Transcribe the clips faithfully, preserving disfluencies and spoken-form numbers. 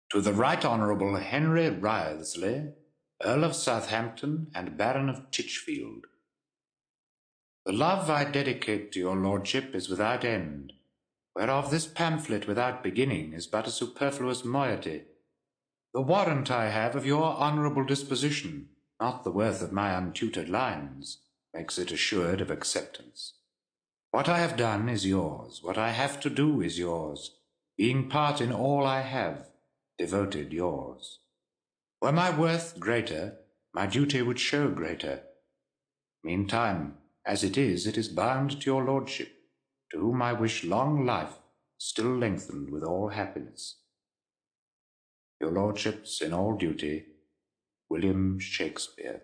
To the Right Honourable Henry Wriothesley, Earl of Southampton and Baron of Titchfield. The love I dedicate to your lordship is without end, whereof this pamphlet without beginning is but a superfluous moiety. The warrant I have of your honourable disposition, not the worth of my untutored lines, makes it assured of acceptance. What I have done is yours, what I have to do is yours, being part in all I have, devoted yours. Were my worth greater, my duty would show greater. Meantime, as it is, it is bound to your lordship, to whom I wish long life, still lengthened with all happiness. Your lordship's in all duty, William Shakespeare.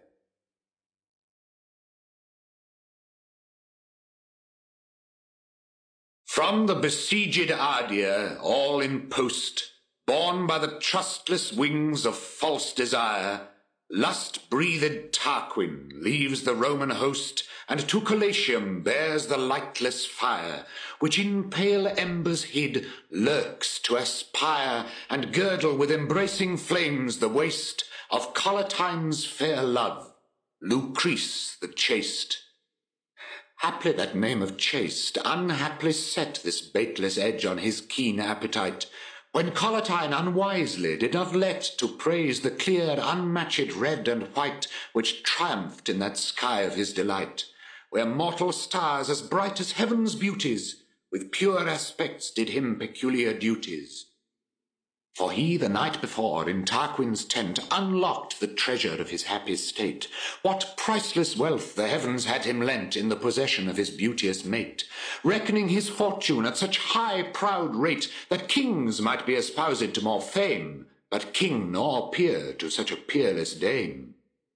From the besieged Ardia, all in post, borne by the trustless wings of false desire, lust-breathed Tarquin leaves the Roman host, and to Collatine bears the lightless fire, which in pale embers hid lurks to aspire, and girdle with embracing flames the waist of Collatine's fair love, Lucrece the chaste. Haply that name of chaste unhaply set this baitless edge on his keen appetite, when Collatine unwisely did not let to praise the clear unmatched red and white which triumphed in that sky of his delight, where mortal stars as bright as heaven's beauties with pure aspects did him peculiar duties. For he the night before in Tarquin's tent unlocked the treasure of his happy state, what priceless wealth the heavens had him lent in the possession of his beauteous mate, reckoning his fortune at such high proud rate that kings might be espoused to more fame, but king nor peer to such a peerless dame.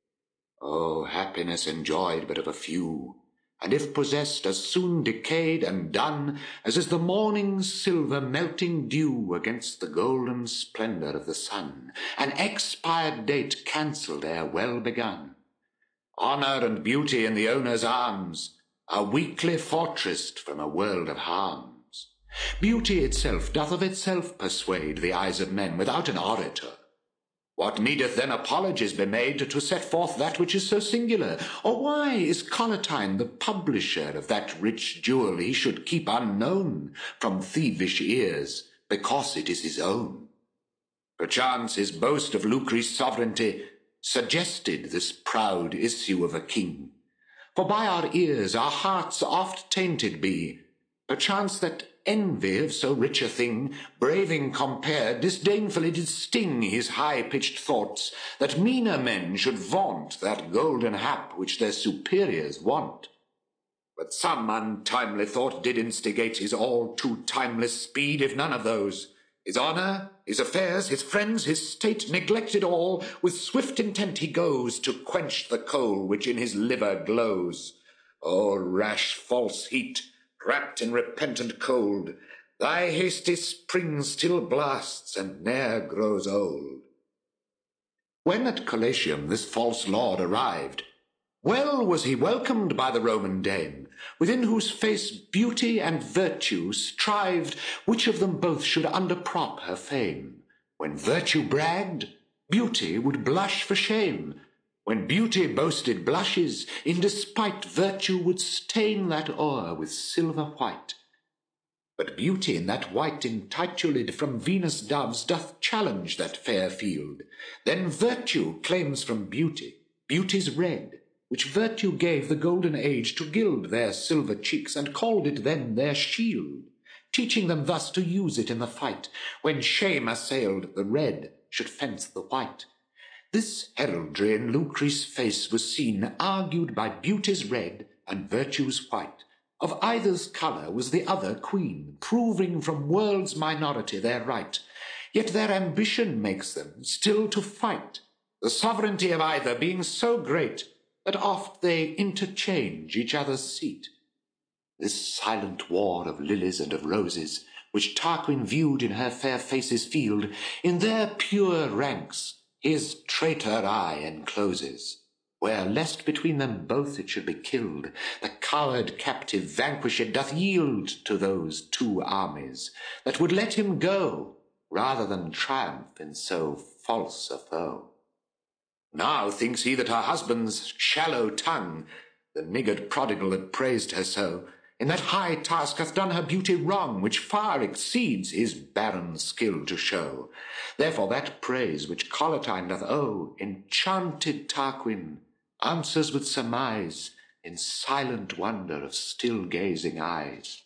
Oh, happiness enjoyed but of a few, and if possessed as soon decayed and done as is the morning's silver melting dew against the golden splendour of the sun, an expired date cancelled ere well begun. Honour and beauty in the owner's arms are weakly fortressed from a world of harms. Beauty itself doth of itself persuade the eyes of men without an orator. What needeth then apologies be made to set forth that which is so singular? Or why is Collatine the publisher of that rich jewel he should keep unknown from thievish ears, because it is his own? Perchance his boast of Lucrece's sovereignty suggested this proud issue of a king. For by our ears our hearts oft tainted be, perchance that envy of so rich a thing, braving compared, disdainfully did sting his high-pitched thoughts, that meaner men should vaunt that golden hap which their superiors want. But some untimely thought did instigate his all too timeless speed, if none of those. His honour, his affairs, his friends, his state neglected all, with swift intent he goes to quench the coal which in his liver glows. O rash false heat, wrapped in repentant cold, thy hasty spring still blasts and ne'er grows old. When at Collatine this false lord arrived, well was he welcomed by the Roman dame, within whose face beauty and virtue strived which of them both should underprop her fame. When virtue bragged, beauty would blush for shame. When beauty boasted blushes, in despite virtue would stain that o'er with silver white. But beauty in that white intituled from Venus' doves doth challenge that fair field. Then virtue claims from beauty beauty's red, which virtue gave the golden age to gild their silver cheeks, and called it then their shield, teaching them thus to use it in the fight, when shame assailed the red should fence the white. This heraldry in Lucrece's face was seen, argued by beauty's red and virtue's white. Of either's colour was the other queen, proving from world's minority their right. Yet their ambition makes them still to fight, the sovereignty of either being so great that oft they interchange each other's seat. This silent war of lilies and of roses, which Tarquin viewed in her fair face's field, in their pure ranks his traitor eye encloses, where, lest between them both it should be killed, the coward captive vanquished doth yield to those two armies that would let him go, rather than triumph in so false a foe. Now thinks he that her husband's shallow tongue, the niggard prodigal that praised her so, in that high task hath done her beauty wrong, which far exceeds his barren skill to show. Therefore that praise which Collatine doth owe, enchanted Tarquin answers with surmise, in silent wonder of still gazing eyes.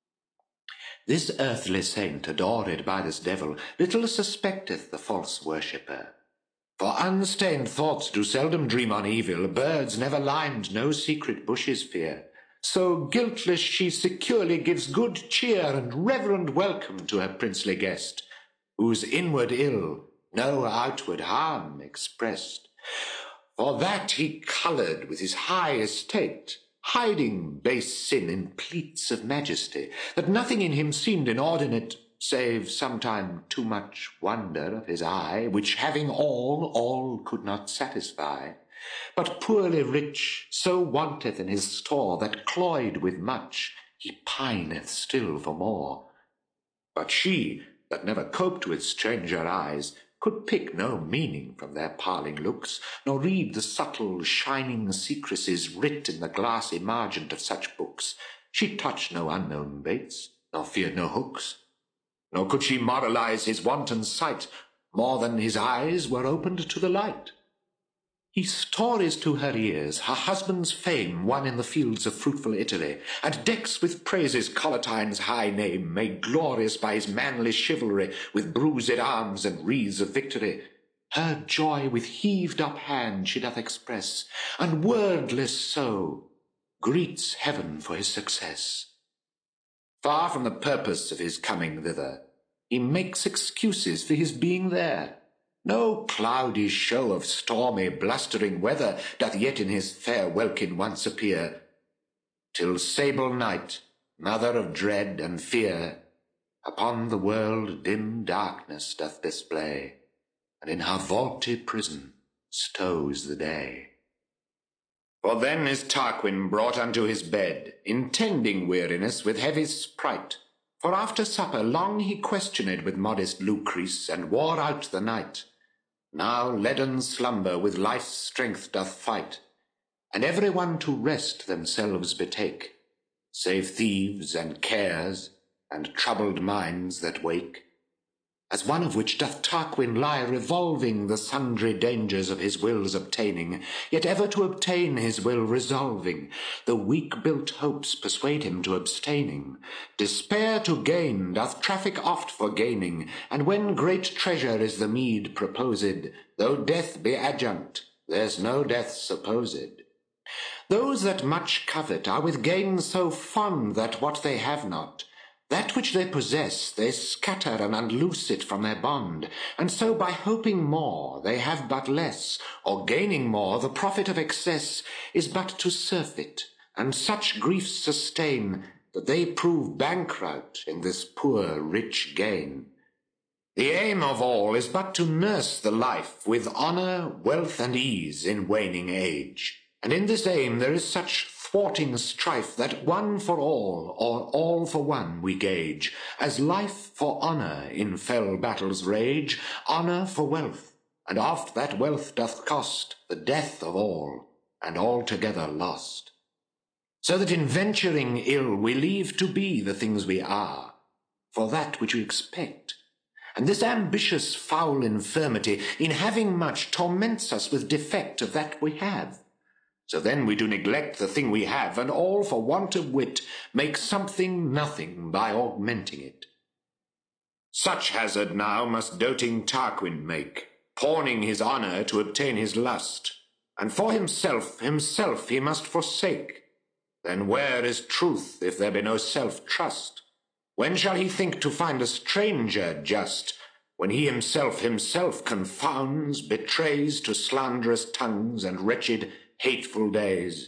This earthly saint, adored by this devil, little suspecteth the false worshipper. For unstained thoughts do seldom dream on evil, birds never limed no secret bushes fear. So guiltless she securely gives good cheer and reverend welcome to her princely guest, whose inward ill no outward harm expressed. For that he coloured with his high estate, hiding base sin in pleats of majesty, that nothing in him seemed inordinate, save sometime too much wonder of his eye, which having all, all could not satisfy. But poorly rich so wanteth in his store, that cloyed with much, he pineth still for more. But she, that never coped with stranger eyes, could pick no meaning from their parling looks, nor read the subtle shining secrecies writ in the glassy margent of such books. She touched no unknown baits, nor feared no hooks. Nor could she moralize his wanton sight, more than his eyes were opened to the light. He stories to her ears her husband's fame won in the fields of fruitful Italy, and decks with praises Collatine's high name, made glorious by his manly chivalry, with bruised arms and wreaths of victory. Her joy with heaved-up hand she doth express, and wordless so greets heaven for his success. Far from the purpose of his coming thither, he makes excuses for his being there. No cloudy show of stormy, blustering weather doth yet in his fair welkin once appear, till sable night, mother of dread and fear, upon the world dim darkness doth display, and in her vaulted prison stows the day. For then is Tarquin brought unto his bed, intending weariness with heavy sprite. For after supper long he questioned with modest Lucrece, and wore out the night. Now leaden slumber with life's strength doth fight, and every one to rest themselves betake, save thieves and cares and troubled minds that wake. As one of which doth Tarquin lie revolving the sundry dangers of his will's obtaining, yet ever to obtain his will resolving. The weak-built hopes persuade him to abstaining. Despair to gain doth traffic oft for gaining, and when great treasure is the meed proposed, though death be adjunct, there's no death supposed. Those that much covet are with gain so fond that what they have not, that which they possess, they scatter and unloose it from their bond, and so by hoping more they have but less, or gaining more the profit of excess is but to surfeit, and such griefs sustain that they prove bankrupt in this poor rich gain. The aim of all is but to nurse the life with honour, wealth, and ease in waning age, and in this aim there is such thwarting strife that one for all, or all for one we gauge, as life for honour in fell battles rage, honour for wealth, and oft that wealth doth cost the death of all, and altogether lost. So that in venturing ill we leave to be the things we are, for that which we expect. And this ambitious foul infirmity, in having much, torments us with defect of that we have. So then we do neglect the thing we have, and all for want of wit make something nothing by augmenting it. Such hazard now must doting Tarquin make, pawning his honour to obtain his lust, and for himself, himself he must forsake. Then where is truth if there be no self-trust? When shall he think to find a stranger just, when he himself himself confounds, betrays to slanderous tongues and wretched hateful days?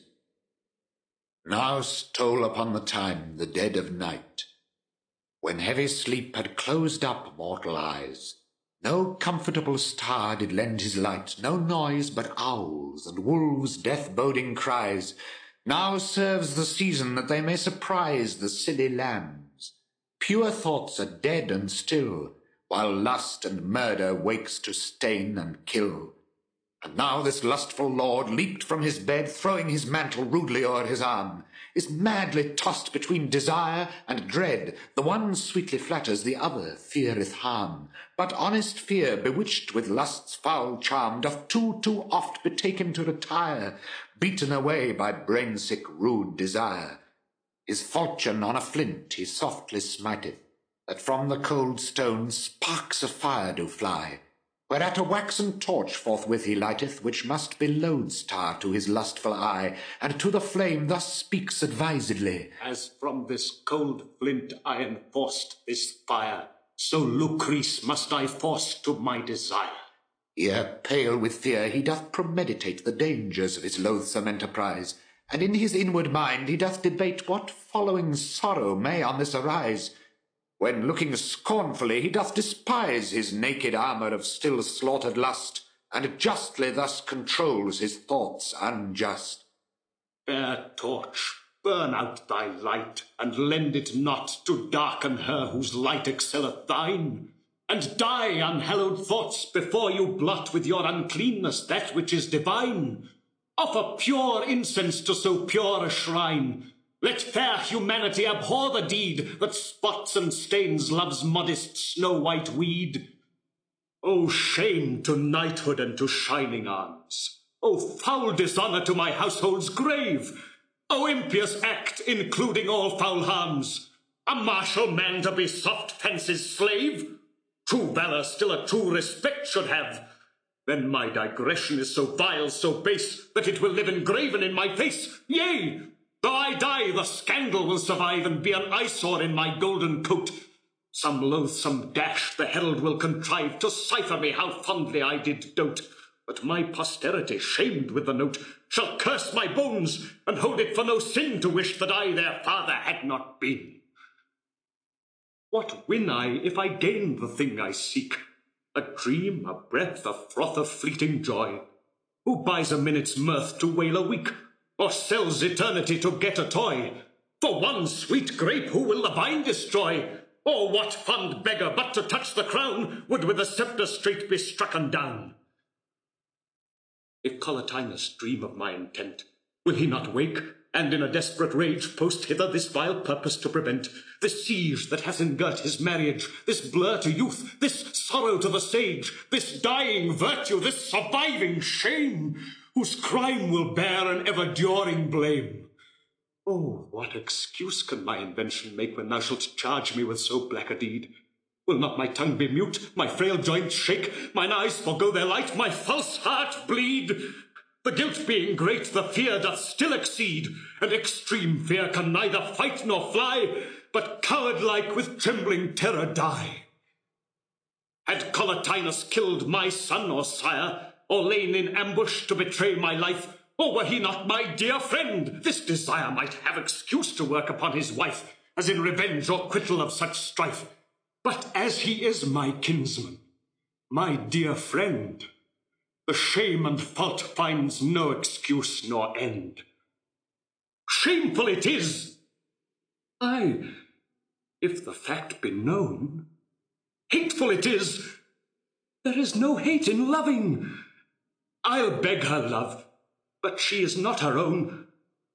Now stole upon the time the dead of night, when heavy sleep had closed up mortal eyes. No comfortable star did lend his light, no noise but owls and wolves' death-boding cries. Now serves the season that they may surprise the silly lambs. Pure thoughts are dead and still, while lust and murder wakes to stain and kill. And now this lustful lord, leaped from his bed, throwing his mantle rudely o'er his arm, is madly tossed between desire and dread. The one sweetly flatters, the other feareth harm. But honest fear, bewitched with lust's foul charm, doth too, too oft betake him to retire, beaten away by brain-sick rude desire. His falchion on a flint he softly smiteth, that from the cold stone sparks of fire do fly, whereat a waxen torch forthwith he lighteth, which must be lodestar to his lustful eye, and to the flame thus speaks advisedly. As from this cold flint I enforced this fire, so Lucrece must I force to my desire. Here, pale with fear, he doth premeditate the dangers of his loathsome enterprise, and in his inward mind he doth debate what following sorrow may on this arise, when, looking scornfully, he doth despise his naked armour of still slaughtered lust, and justly thus controls his thoughts unjust. Fair torch, burn out thy light, and lend it not to darken her whose light excelleth thine. And die, unhallowed thoughts, before you blot with your uncleanness that which is divine. Offer pure incense to so pure a shrine. Let fair humanity abhor the deed that spots and stains love's modest snow-white weed. O shame to knighthood and to shining arms! O foul dishonour to my household's grave! O impious act, including all foul harms! A martial man to be soft fence's slave? True valour still a true respect should have. Then my digression is so vile, so base, that it will live engraven in my face. Yea, though I die, the scandal will survive and be an eyesore in my golden coat. Some loathsome dash the herald will contrive to cipher me how fondly I did dote. But my posterity, shamed with the note, shall curse my bones, and hold it for no sin to wish that I their father had not been. What win I if I gain the thing I seek? A dream, a breath, a froth of fleeting joy? Who buys a minute's mirth to wail a week, or sells eternity to get a toy? For one sweet grape who will the vine destroy? Or what fond beggar but to touch the crown would with the sceptre straight be strucken down? If Collatinus dream of my intent, will he not wake, and in a desperate rage post hither this vile purpose to prevent? This siege that hath engirt his marriage, this blur to youth, this sorrow to the sage, this dying virtue, this surviving shame, whose crime will bear an ever-during blame. Oh, what excuse can my invention make when thou shalt charge me with so black a deed? Will not my tongue be mute, my frail joints shake, mine eyes forego their light, my false heart bleed? The guilt being great, the fear doth still exceed, and extreme fear can neither fight nor fly, but coward-like with trembling terror die. Had Collatinus killed my son or sire, or lain in ambush to betray my life, or were he not my dear friend, this desire might have excuse to work upon his wife, as in revenge or quittal of such strife. But as he is my kinsman, my dear friend, the shame and fault finds no excuse nor end. Shameful it is! Aye, if the fact be known. Hateful it is! There is no hate in loving. I'll beg her love, but she is not her own.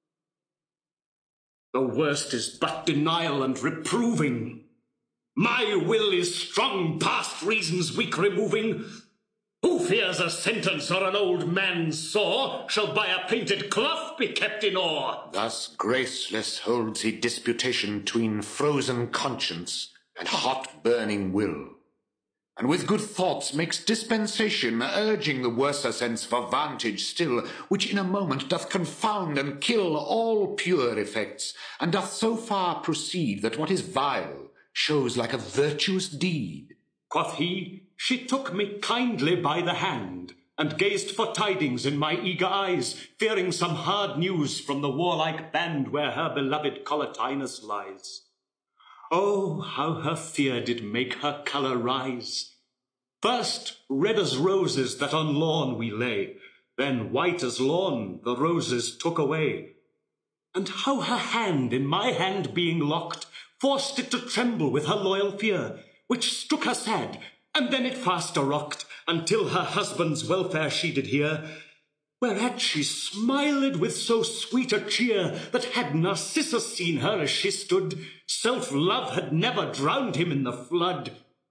The worst is but denial and reproving. My will is strong, past reason's weak removing. Who fears a sentence or an old man's sore shall by a painted cloth be kept in awe. Thus graceless holds he disputation tween frozen conscience and hot burning will, and with good thoughts makes dispensation, urging the worser sense for vantage still, which in a moment doth confound and kill all pure effects, and doth so far proceed that what is vile shows like a virtuous deed. Quoth he, she took me kindly by the hand, and gazed for tidings in my eager eyes, fearing some hard news from the warlike band where her beloved Collatinus lies. Oh, how her fear did make her colour rise! First red as roses that on lawn we lay, then white as lawn the roses took away. And how her hand in my hand being locked, forced it to tremble with her loyal fear, which struck her sad, and then it faster rocked, until her husband's welfare she did hear, whereat she smiled with so sweet a cheer, that had Narcissus seen her as she stood, self-love had never drowned him in the flood.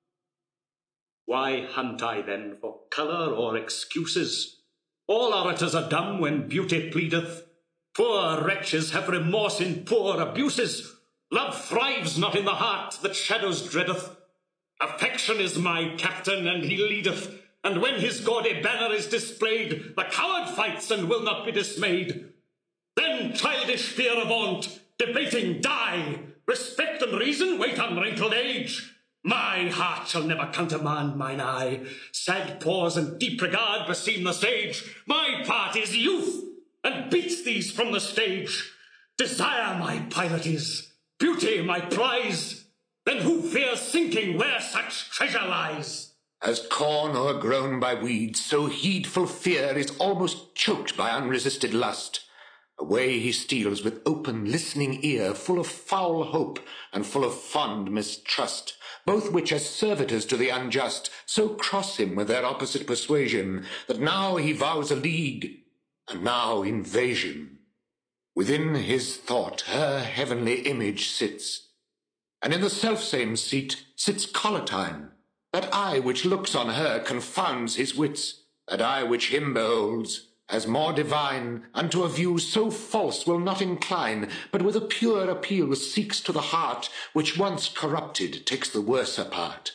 Why hunt I then for colour or excuses? All orators are dumb when beauty pleadeth. Poor wretches have remorse in poor abuses. Love thrives not in the heart that shadows dreadeth. Affection is my captain, and he leadeth, and when his gaudy banner is displayed, the coward fights and will not be dismayed. Then childish fear avaunt, debating die. Respect and reason wait on wrinkled age. My heart shall never countermand mine eye. Sad pause and deep regard beseem the sage. My part is youth, and beats these from the stage. Desire my pilot is, beauty my prize. Then who fears sinking where such treasure lies? As corn o'ergrown by weeds, so heedful fear is almost choked by unresisted lust. Away he steals with open listening ear, full of foul hope and full of fond mistrust, both which as servitors to the unjust so cross him with their opposite persuasion, that now he vows a league, and now invasion. Within his thought her heavenly image sits, and in the selfsame seat sits Collatine. That eye which looks on her confounds his wits, that eye which him beholds, as more divine, unto a view so false will not incline, but with a pure appeal seeks to the heart, which once corrupted takes the worser part.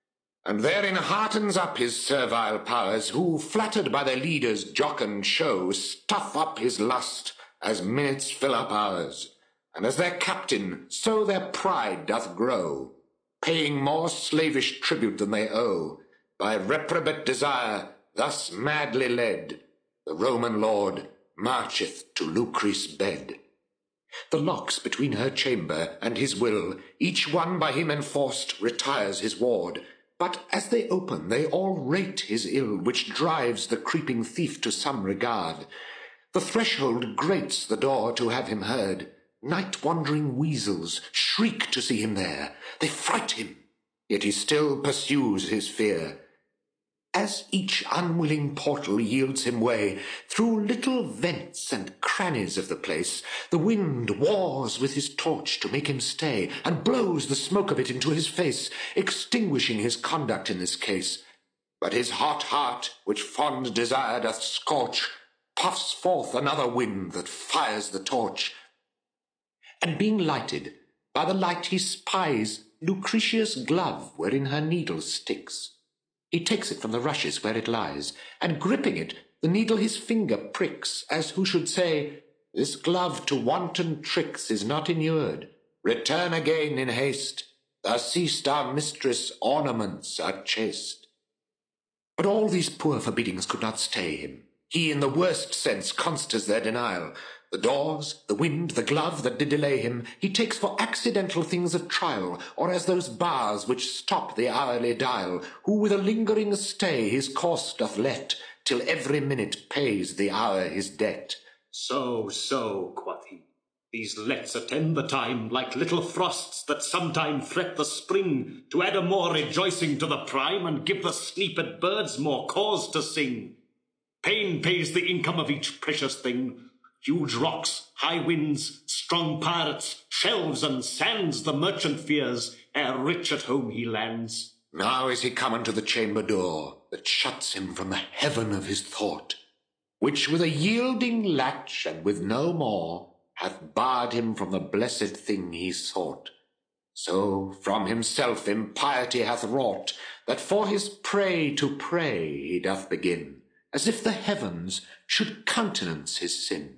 And therein heartens up his servile powers, who, flattered by their leaders' jocund show, stuff up his lust, as minutes fill up hours, and as their captain, so their pride doth grow, paying more slavish tribute than they owe, by reprobate desire, thus madly led, the Roman lord marcheth to Lucrece' bed. The locks between her chamber and his will, each one by him enforced, retires his ward, but as they open they all rate his ill, which drives the creeping thief to some regard. The threshold grates the door to have him heard. Night-wandering weasels shriek to see him there. They fright him, yet he still pursues his fear. As each unwilling portal yields him way, through little vents and crannies of the place, the wind wars with his torch to make him stay, and blows the smoke of it into his face, extinguishing his conduct in this case. But his hot heart, which fond desire doth scorch, puffs forth another wind that fires the torch. And being lighted, by the light he spies Lucretia's glove wherein her needle sticks. He takes it from the rushes where it lies, and gripping it, the needle his finger pricks, as who should say, This glove to wanton tricks is not inured. Return again in haste. Thou seest our mistress' ornaments are chaste. But all these poor forbiddings could not stay him. He in the worst sense consters their denial. The doors, the wind, the glove that did delay him, he takes for accidental things of trial, or as those bars which stop the hourly dial, who with a lingering stay his course doth let, till every minute pays the hour his debt. So, so, quoth he, these lets attend the time, like little frosts that sometime fret the spring, to add a more rejoicing to the prime, and give the sleeped birds more cause to sing. Pain pays the income of each precious thing. Huge rocks, high winds, strong pirates, shelves and sands the merchant fears, ere rich at home he lands. Now is he come unto the chamber door, that shuts him from the heaven of his thought, which with a yielding latch, and with no more, hath barred him from the blessed thing he sought. So from himself impiety hath wrought, that for his prey to pray he doth begin, as if the heavens should countenance his sin.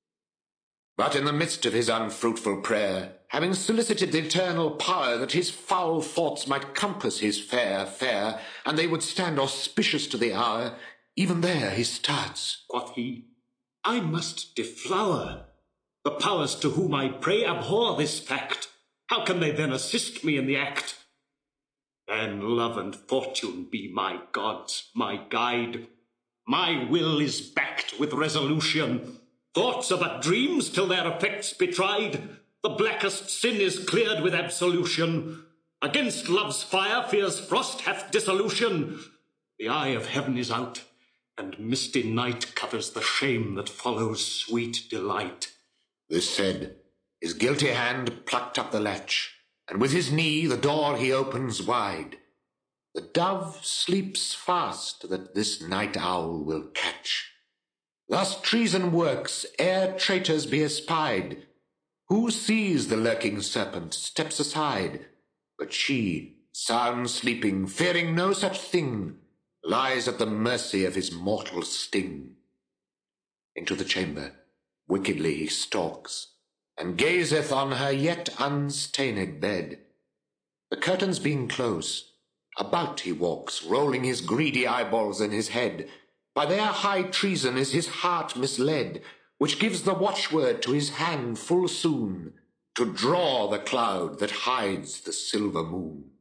But in the midst of his unfruitful prayer, having solicited the eternal power that his foul thoughts might compass his fair fair, and they would stand auspicious to the hour, even there he starts. Quoth he, I must deflower. The powers to whom I pray abhor this fact. How can they then assist me in the act? Then love and fortune be my gods, my guide. My will is backed with resolution. Thoughts are but dreams till their effects be tried. The blackest sin is cleared with absolution. Against love's fire fear's frost hath dissolution. The eye of heaven is out, and misty night covers the shame that follows sweet delight. This said, his guilty hand plucked up the latch, and with his knee the door he opens wide. The dove sleeps fast that this night owl will catch. Thus treason works ere traitors be espied. Who sees the lurking serpent steps aside, but she, sound sleeping, fearing no such thing, lies at the mercy of his mortal sting. Into the chamber wickedly he stalks, and gazeth on her yet unstained bed. The curtains being close, about he walks, rolling his greedy eyeballs in his head. By their high treason is his heart misled, which gives the watchword to his hand full soon, to draw the cloud that hides the silver moon.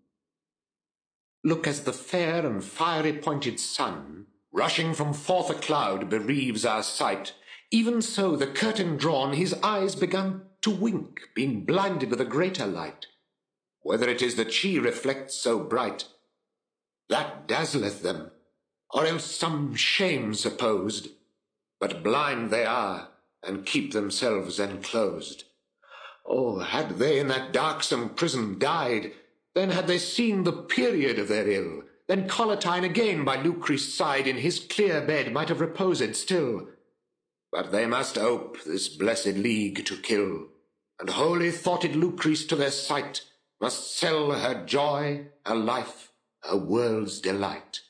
Look as the fair and fiery-pointed sun, rushing from forth a cloud, bereaves our sight. Even so, the curtain drawn, his eyes begun to wink, being blinded with a greater light. Whether it is that she reflects so bright, that dazzleth them, or else some shame supposed. But blind they are, and keep themselves enclosed. Oh, had they in that darksome prison died, then had they seen the period of their ill, then Collatine again by Lucrece's side in his clear bed might have reposed still. But they must ope this blessed league to kill, and wholly thoughted Lucrece to their sight must sell her joy, her life, her world's delight.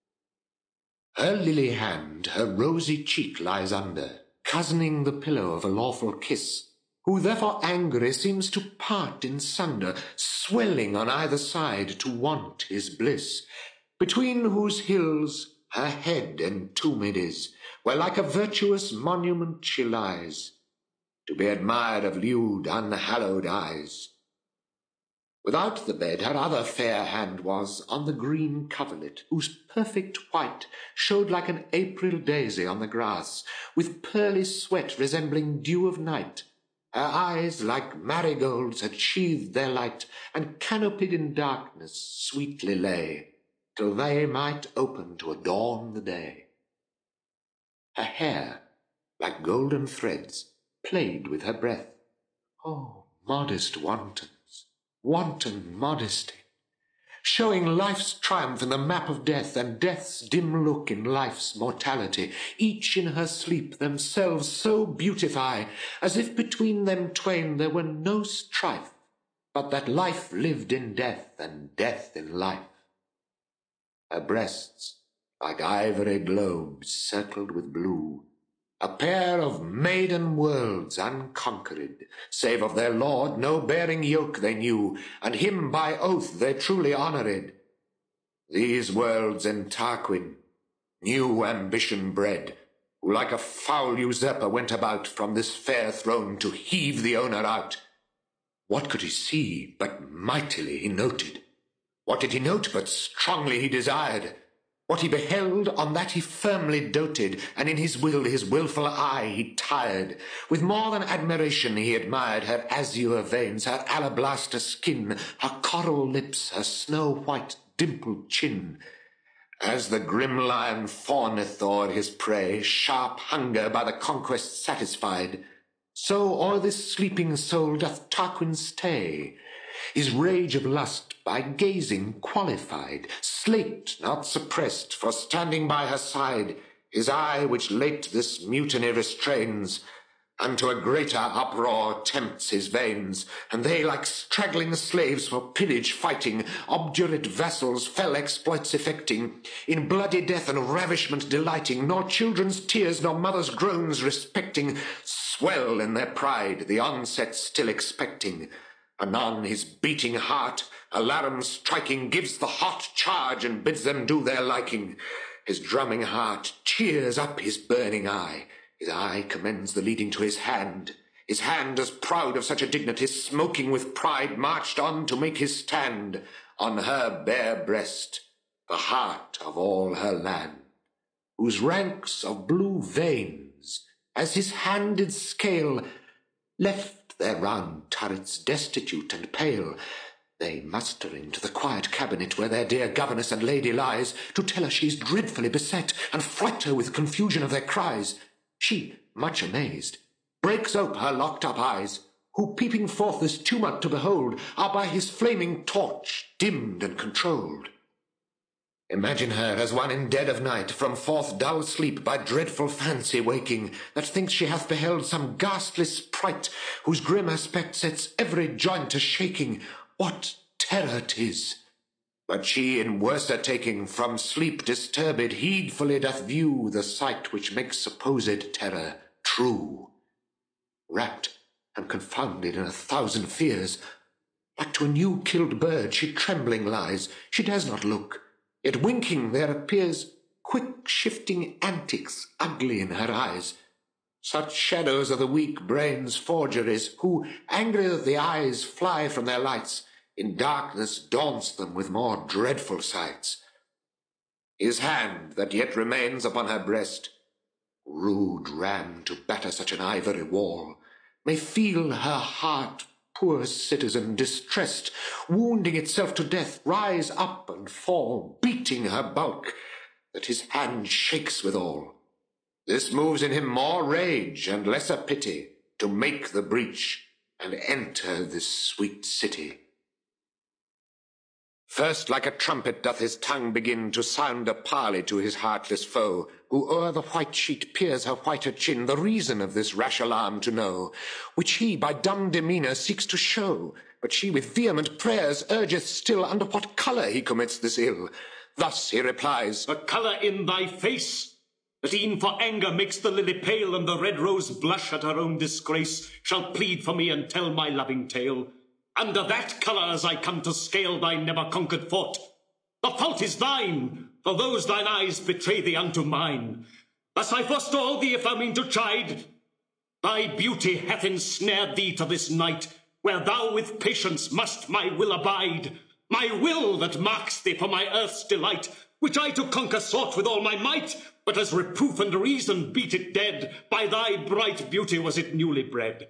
Her lily hand her rosy cheek lies under, cozening the pillow of a lawful kiss, who therefore angry seems to part in sunder, swelling on either side to want his bliss, between whose hills her head entombed is, where like a virtuous monument she lies, to be admired of lewd unhallowed eyes. Without the bed her other fair hand was on the green coverlet, whose perfect white showed like an April daisy on the grass, with pearly sweat resembling dew of night. Her eyes like marigolds had sheathed their light, and canopied in darkness sweetly lay, till they might open to adorn the day. Her hair, like golden threads, played with her breath. Oh, modest wantons, wanton modesty, showing life's triumph in the map of death, and death's dim look in life's mortality, each in her sleep themselves so beautify, as if between them twain there were no strife, but that life lived in death, and death in life. Her breasts, like ivory globes circled with blue, a pair of maiden worlds unconquered, save of their lord no bearing yoke they knew, and him by oath they truly honoured. These worlds in Tarquin, new ambition bred, who like a foul usurper went about from this fair throne to heave the owner out. What could he see but mightily he noted? What did he note but strongly he desired? What he beheld, on that he firmly doted, and in his will his wilful eye he tired. With more than admiration he admired her azure veins, her alabaster skin, her coral lips, her snow-white dimpled chin. As the grim lion fawneth o'er his prey, sharp hunger by the conquest satisfied, so o'er this sleeping soul doth Tarquin stay, his rage of lust by gazing qualified, slaked, not suppressed, for standing by her side, his eye which late this mutiny restrains, unto a greater uproar tempts his veins, and they like straggling slaves for pillage fighting, obdurate vassals fell exploits effecting, in bloody death and ravishment delighting, nor children's tears nor mother's groans respecting, swell in their pride, the onset still expecting. Anon his beating heart, alarum striking, gives the hot charge and bids them do their liking. His drumming heart cheers up his burning eye. His eye commends the leading to his hand. His hand, as proud of such a dignity, smoking with pride, marched on to make his stand on her bare breast, the heart of all her land, whose ranks of blue veins, as his hand did scale, left their round turrets destitute and pale. They mustering to the quiet cabinet where their dear governess and lady lies, to tell her she's dreadfully beset, and fright her with confusion of their cries. She, much amazed, breaks ope her locked-up eyes, who, peeping forth this tumult to behold, are by his flaming torch dimmed and controlled. Imagine her as one in dead of night, from forth dull sleep by dreadful fancy waking, that thinks she hath beheld some ghastly sprite, whose grim aspect sets every joint a-shaking. What terror 'tis! But she in worser taking, from sleep disturbed, heedfully doth view the sight which makes supposed terror true. Wrapt and confounded in a thousand fears, like to a new killed bird she trembling lies. She dares not look, yet winking there appears quick shifting antics ugly in her eyes. Such shadows are the weak brain's forgeries, who, angry that the eyes fly from their lights, in darkness daunts them with more dreadful sights. His hand that yet remains upon her breast, rude ram to batter such an ivory wall, may feel her heart, poor citizen, distressed, wounding itself to death, rise up and fall, beating her bulk, that his hand shakes withal. This moves in him more rage and lesser pity, to make the breach and enter this sweet city. First like a trumpet doth his tongue begin to sound a parley to his heartless foe, who o'er the white sheet peers her whiter chin, the reason of this rash alarm to know, which he by dumb demeanour seeks to show. But she with vehement prayers urgeth still under what colour he commits this ill. Thus he replies, The colour in thy face, that e'en for anger makes the lily pale, and the red rose blush at her own disgrace, shall plead for me and tell my loving tale. Under that colour as I come to scale thy never-conquered fort. The fault is thine, for those thine eyes betray thee unto mine. Thus I forestall thee if thou mean to chide. Thy beauty hath ensnared thee to this night, where thou with patience must my will abide. My will that marks thee for my earth's delight, which I to conquer sought with all my might, but as reproof and reason beat it dead, by thy bright beauty was it newly bred.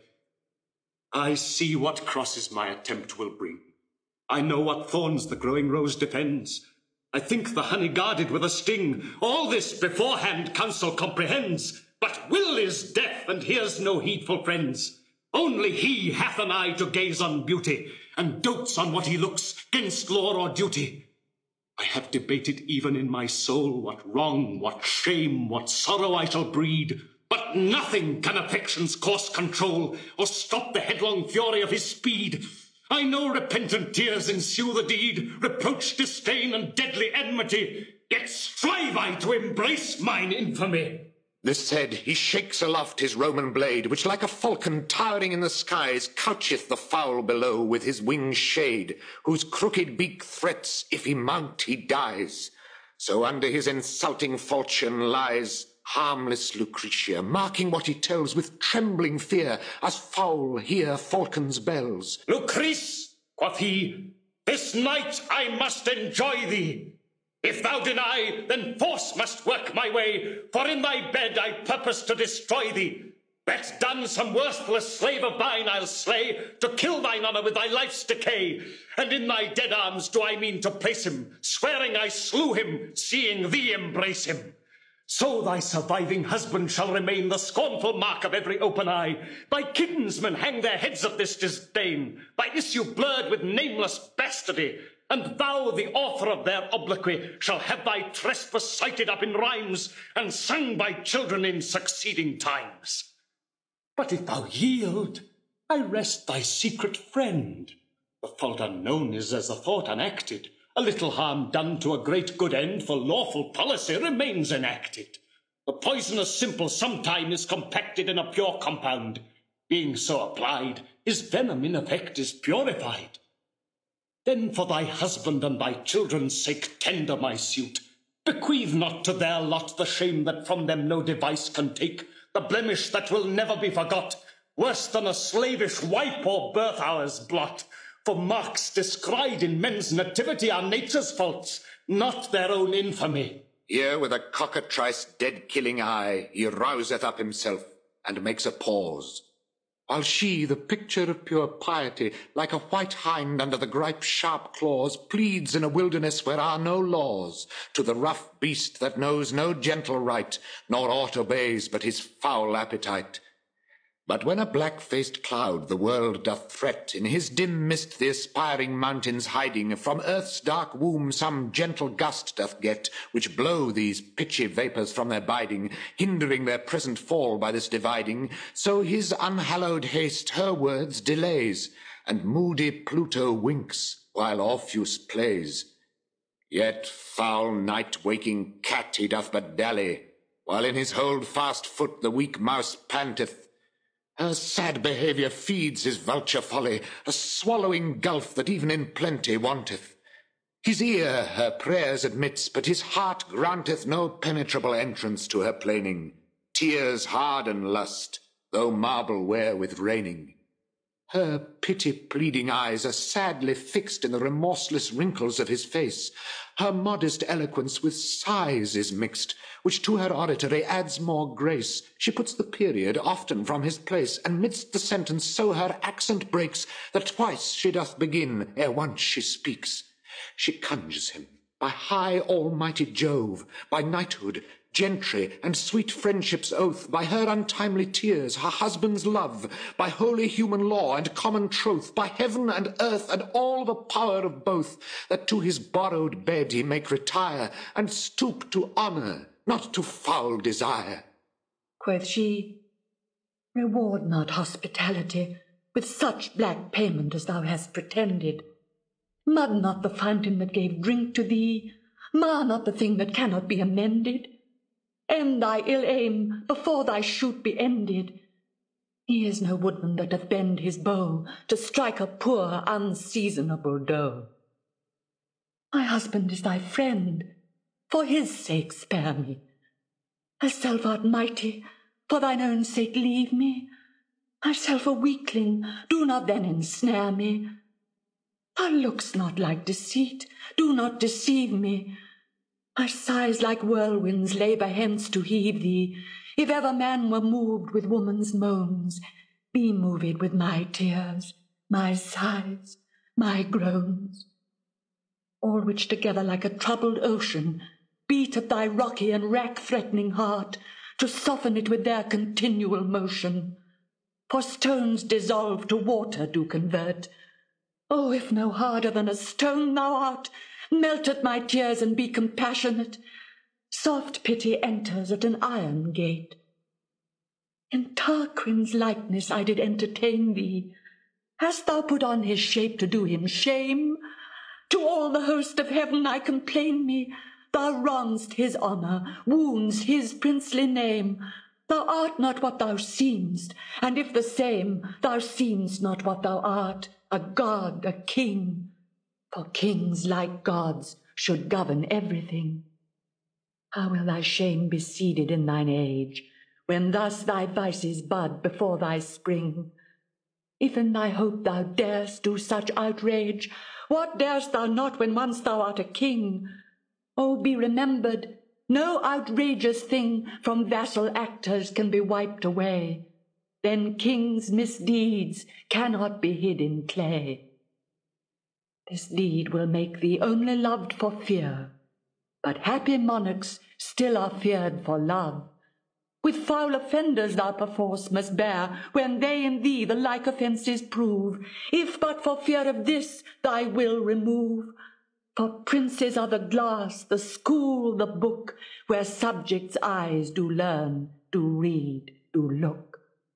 I see what crosses my attempt will bring. I know what thorns the growing rose defends. I think the honey guarded with a sting. All this beforehand counsel comprehends. But will is deaf and hears no heedful friends. Only he hath an eye to gaze on beauty, and dotes on what he looks, 'gainst law or duty. I have debated even in my soul what wrong, what shame, what sorrow I shall breed. But nothing can affection's course control, or stop the headlong fury of his speed. I know repentant tears ensue the deed, reproach, disdain, and deadly enmity, yet strive I to embrace mine infamy. This said, he shakes aloft his Roman blade, which like a falcon towering in the skies coucheth the fowl below with his wing's shade, whose crooked beak threats, if he mount, he dies. So under his insulting falchion lies harmless Lucretia, marking what he tells with trembling fear, as fowl hear falcon's bells. Lucrece, quoth he, this night I must enjoy thee. If thou deny, then force must work my way, for in thy bed I purpose to destroy thee. Bet done some worthless slave of thine I'll slay, to kill thine honour with thy life's decay. And in thy dead arms do I mean to place him, swearing I slew him, seeing thee embrace him. So thy surviving husband shall remain the scornful mark of every open eye. Thy kinsmen hang their heads at this disdain, thy issue blurred with nameless bastardy, and thou, the author of their obloquy, shall have thy trespass cited up in rhymes, and sung by children in succeeding times. But if thou yield, I rest thy secret friend. The fault unknown is as the thought unacted. A little harm done to a great good end for lawful policy remains enacted. The poisonous simple sometime is compacted in a pure compound. Being so applied, his venom in effect is purified. Then for thy husband and thy children's sake tender my suit. Bequeath not to their lot the shame that from them no device can take, the blemish that will never be forgot, worse than a slavish wife or birth hours blot. For marks descried in men's nativity are nature's faults, not their own infamy. Here with a cockatrice dead-killing eye he rouseth up himself, and makes a pause. while she, the picture of pure piety, like a white hind under the gripe's sharp claws, pleads in a wilderness where are no laws, to the rough beast that knows no gentle right, nor aught obeys but his foul appetite. But when a black-faced cloud the world doth threat, in his dim mist the aspiring mountains hiding, from earth's dark womb some gentle gust doth get, which blow these pitchy vapours from their biding, hindering their present fall by this dividing, so his unhallowed haste her words delays, and moody Pluto winks, while Orpheus plays. Yet foul night-waking cat he doth but dally, while in his hold-fast foot the weak mouse panteth. Her sad behaviour feeds his vulture folly, a swallowing gulf that even in plenty wanteth. His ear her prayers admits, but his heart granteth no penetrable entrance to her plaining. Tears harden lust, though marble wear with raining. Her pity-pleading eyes are sadly fixed in the remorseless wrinkles of his face. Her modest eloquence with sighs is mixed, which to her oratory adds more grace. She puts the period often from his place, and midst the sentence so her accent breaks, that twice she doth begin ere once she speaks. She conjures him by high almighty Jove, by knighthood, gentry, and sweet friendship's oath, by her untimely tears, her husband's love, by holy human law and common troth, by heaven and earth and all the power of both, that to his borrowed bed he make retire, and stoop to honour, not to foul desire. Quoth she, reward not hospitality with such black payment as thou hast pretended. Mud not the fountain that gave drink to thee, mar not the thing that cannot be amended. End thy ill aim before thy shoot be ended. He is no woodman that doth bend his bow to strike a poor unseasonable doe. My husband is thy friend, for his sake spare me. Thyself art mighty, for thine own sake leave me. Myself a weakling, do not then ensnare me. Thou look'st not like deceit, do not deceive me. My sighs like whirlwinds labour hence to heave thee. If ever man were moved with woman's moans, be moved with my tears, my sighs, my groans. All which together like a troubled ocean beat at thy rocky and rack-threatening heart, to soften it with their continual motion. For stones dissolved to water do convert. Oh, if no harder than a stone thou art, melt at my tears and be compassionate. Soft pity enters at an iron gate. In Tarquin's likeness I did entertain thee. Hast thou put on his shape to do him shame? To all the host of heaven I complain me. Thou wrong'st his honour, wounds his princely name. Thou art not what thou seem'st, and if the same, thou seem'st not what thou art, a god, a king. For kings, like gods, should govern everything. How will thy shame be seeded in thine age, when thus thy vices bud before thy spring? If in thy hope thou darest do such outrage, what darest thou not when once thou art a king? Oh, be remembered, no outrageous thing from vassal actors can be wiped away. Then kings' misdeeds cannot be hid in clay. This deed will make thee only loved for fear, but happy monarchs still are feared for love. With foul offenders thou perforce must bear, when they in thee the like offences prove, if but for fear of this thy will remove. For princes are the glass, the school, the book, where subjects' eyes do learn, do read, do look.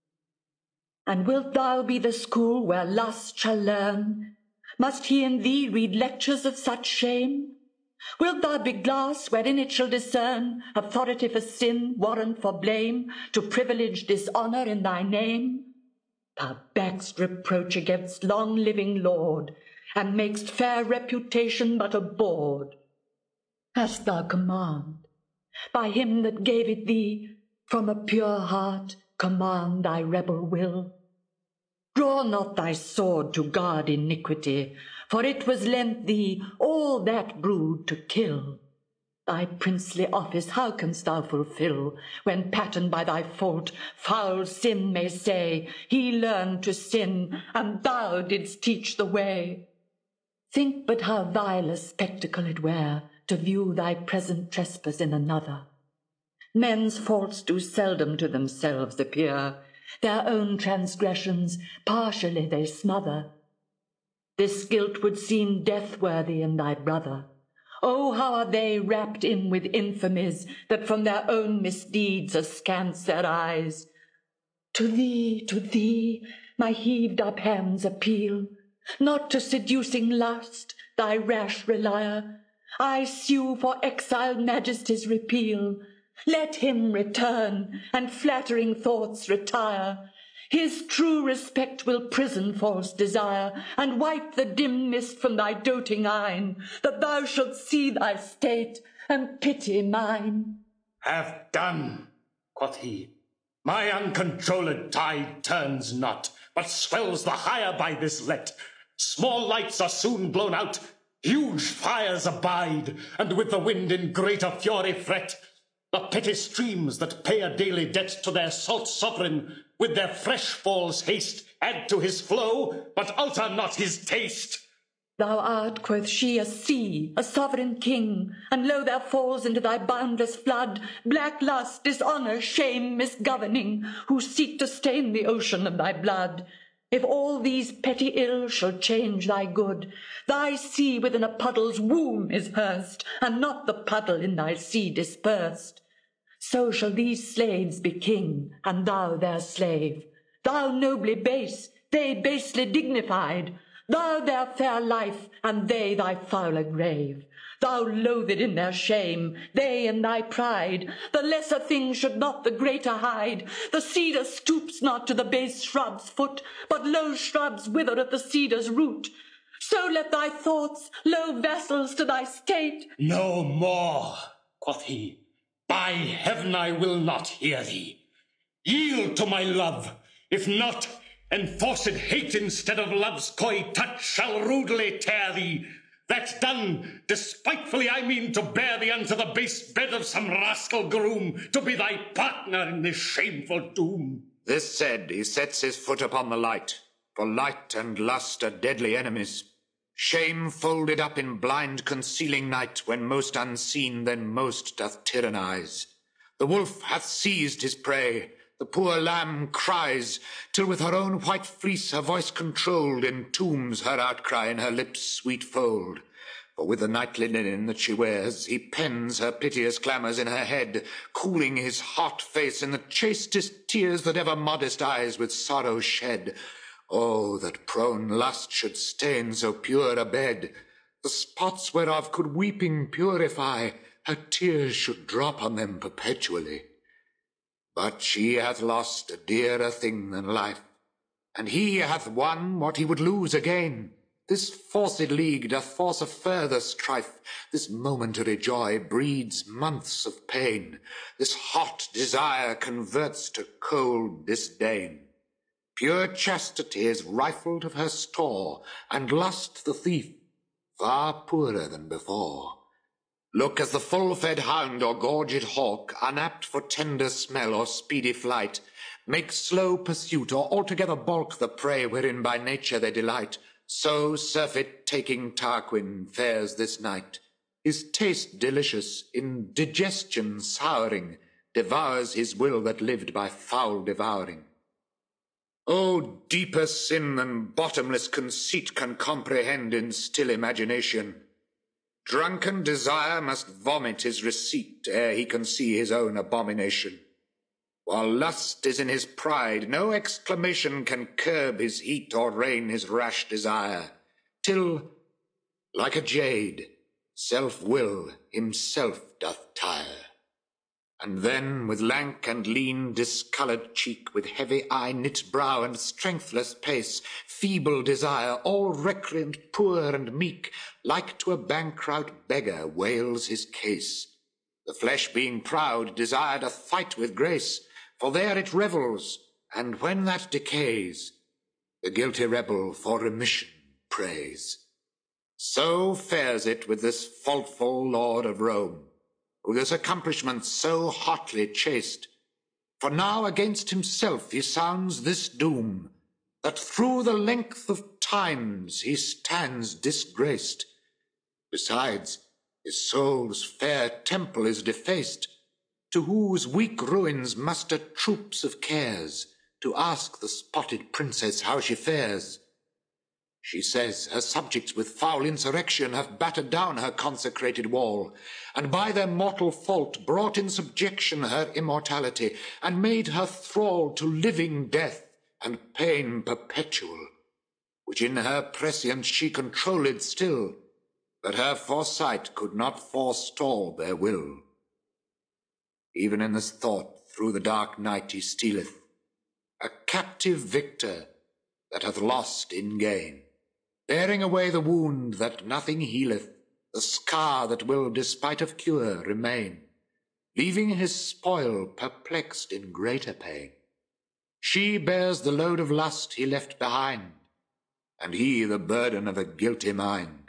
And wilt thou be the school where lust shall learn? Must he in thee read lectures of such shame? Wilt thou be glass wherein it shall discern authority for sin, warrant for blame, to privilege dishonour in thy name? Thou back'st reproach against long-living lord, and mak'st fair reputation but a bawd. Hast thou command, by him that gave it thee, from a pure heart command thy rebel will? Draw not thy sword to guard iniquity, for it was lent thee all that brood to kill. Thy princely office how canst thou fulfill, when patterned by thy fault, foul sin may say, he learned to sin, and thou didst teach the way? Think but how vile a spectacle it were, to view thy present trespass in another. Men's faults do seldom to themselves appear, their own transgressions partially they smother. This guilt would seem death-worthy in thy brother. Oh, how are they wrapped in with infamies, that from their own misdeeds askance their eyes! To thee, to thee, my heaved-up hands appeal, not to seducing lust, thy rash relier. I sue for exiled majesty's repeal. Let him return, and flattering thoughts retire. His true respect will prison false desire, and wipe the dim mist from thy doting eyne, that thou shalt see thy state, and pity mine. Have done, quoth he. My uncontrolled tide turns not, but swells the higher by this let. Small lights are soon blown out, huge fires abide, and with the wind in greater fury fret. The petty streams that pay a daily debt to their salt sovereign, with their fresh falls haste, add to his flow, but alter not his taste. Thou art, quoth she, a sea, a sovereign king, and lo, there falls into thy boundless flood black lust, dishonour, shame, misgoverning, who seek to stain the ocean of thy blood. If all these petty ills shall change thy good, thy sea within a puddle's womb is hearsed, and not the puddle in thy sea dispersed. So shall these slaves be king, and thou their slave. Thou nobly base, they basely dignified. Thou their fair life, and they thy fouler grave. Thou loathed in their shame, they in thy pride. The lesser things should not the greater hide. The cedar stoops not to the base shrub's foot, but low shrubs wither at the cedar's root. So let thy thoughts, low vassals to thy state. No more, quoth he. By heaven, I will not hear thee. Yield to my love. If not, enforced hate instead of love's coy touch shall rudely tear thee. That done, despitefully I mean to bear thee unto the base bed of some rascal groom, to be thy partner in this shameful doom. This said, he sets his foot upon the light, for light and lust are deadly enemies. Shame folded up in blind concealing night, when most unseen, then most doth tyrannize. The wolf hath seized his prey, the poor lamb cries, till with her own white fleece her voice controlled entombs her outcry in her lips' sweet fold. For with the nightly linen that she wears, he pens her piteous clamours in her head, cooling his hot face in the chastest tears that ever modest eyes with sorrow shed. Oh, that prone lust should stain so pure a bed! The spots whereof could weeping purify, her tears should drop on them perpetually. But she hath lost a dearer thing than life, and he hath won what he would lose again. This forced league doth force a further strife. This momentary joy breeds months of pain. This hot desire converts to cold disdain. Pure chastity is rifled of her store, and lust the thief, far poorer than before. Look as the full-fed hound or gorged hawk, unapt for tender smell or speedy flight, make slow pursuit or altogether balk the prey wherein by nature they delight. So surfeit-taking Tarquin fares this night. His taste delicious, in digestion souring, devours his will that lived by foul devouring. Oh, deeper sin than bottomless conceit can comprehend in still imagination. Drunken desire must vomit his receipt ere he can see his own abomination. While lust is in his pride, no exclamation can curb his heat or rein his rash desire, till, like a jade, self-will himself doth tire. And then, with lank and lean, discoloured cheek, with heavy eye, knit brow, and strengthless pace, feeble desire, all recreant, poor and meek, like to a bankrupt beggar, wails his case. The flesh being proud, desire doth fight with grace, for there it revels, and when that decays, the guilty rebel for remission prays. So fares it with this faultful lord of Rome. who this accomplishment so hotly chased. For now against himself he sounds this doom, that through the length of times he stands disgraced. Besides, his soul's fair temple is defaced, to whose weak ruins muster troops of cares, to ask the spotted princess how she fares. She says her subjects with foul insurrection have battered down her consecrated wall, and by their mortal fault brought in subjection her immortality, and made her thrall to living death and pain perpetual, which in her prescience she controlled still, but her foresight could not forestall their will. Even in this thought through the dark night he stealeth, a captive victor that hath lost in gain, bearing away the wound that nothing healeth, the scar that will, despite of cure, remain, leaving his spoil perplexed in greater pain. She bears the load of lust he left behind, and he the burden of a guilty mind.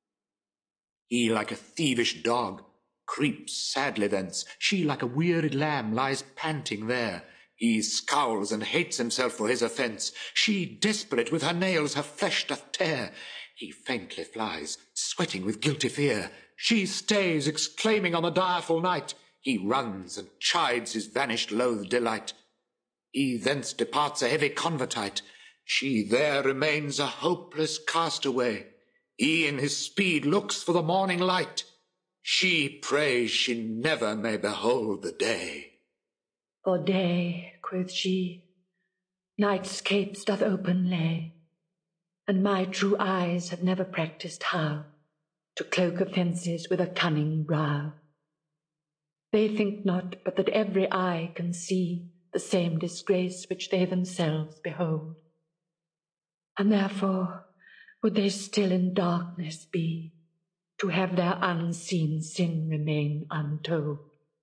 He like a thievish dog creeps sadly thence, she like a wearied lamb lies panting there. He scowls and hates himself for his offence, she desperate with her nails her flesh doth tear. He faintly flies, sweating with guilty fear, she stays, exclaiming on the direful night. He runs and chides his vanished loathed delight. He thence departs a heavy convertite, she there remains a hopeless castaway. He in his speed looks for the morning light, she prays she never may behold the day. For day, quoth she, night's capes doth open lay, and my true eyes have never practised how to cloak offences with a cunning brow. They think not but that every eye can see the same disgrace which they themselves behold, and therefore would they still in darkness be, to have their unseen sin remain untold.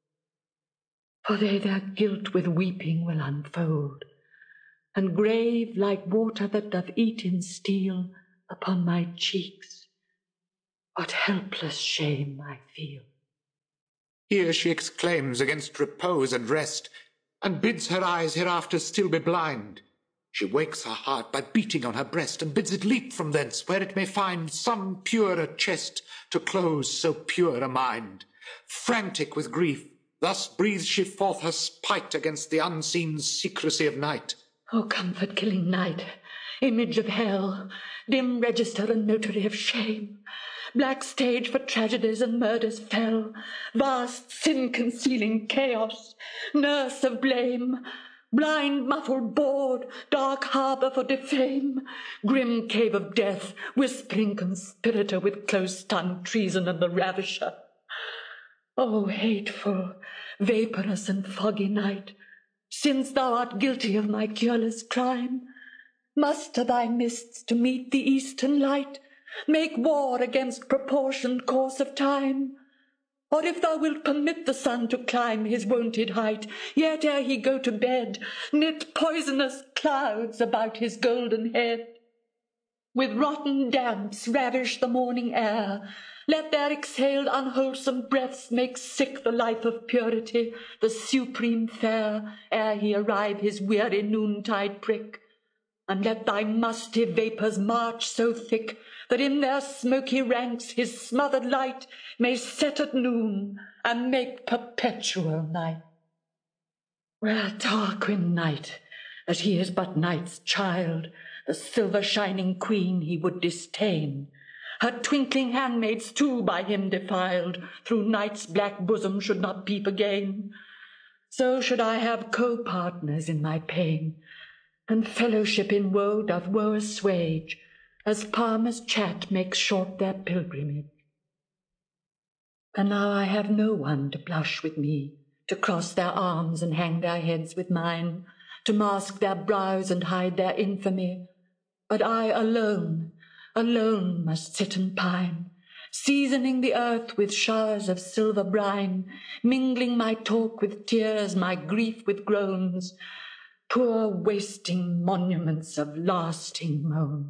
For they their guilt with weeping will unfold, and grave like water that doth eat in steel upon my cheeks, what helpless shame I feel. Here she exclaims against repose and rest, and bids her eyes hereafter still be blind. She wakes her heart by beating on her breast, and bids it leap from thence, where it may find some purer chest to close so pure a mind. Frantic with grief, thus breathes she forth her spite against the unseen secrecy of night. O comfort-killing night, image of hell, dim register and notary of shame, black stage for tragedies and murders fell, vast sin-concealing chaos, nurse of blame, blind muffled board, dark harbour for defame, grim cave of death, whispering conspirator with close-tongued treason and the ravisher. O hateful, vaporous and foggy night, since thou art guilty of my cureless crime, muster thy mists to meet the eastern light, make war against proportioned course of time. Or if thou wilt permit the sun to climb his wonted height, yet ere he go to bed, knit poisonous clouds about his golden head. With rotten damps ravish the morning air, let their exhaled unwholesome breaths make sick the life of purity, the supreme fair, ere he arrive his weary noontide prick. And let thy musty vapours march so thick, that in their smoky ranks his smothered light may set at noon, and make perpetual night. Well, Tarquin night, as he is but night's child, the silver-shining queen he would disdain, her twinkling handmaids too by him defiled, through night's black bosom should not peep again. So should I have co-partners in my pain, and fellowship in woe doth woe assuage, as palmers' chat makes short their pilgrimage. And now I have no one to blush with me, to cross their arms and hang their heads with mine, to mask their brows and hide their infamy, but I alone, alone must sit and pine, seasoning the earth with showers of silver brine, mingling my talk with tears, my grief with groans, poor wasting monuments of lasting moans.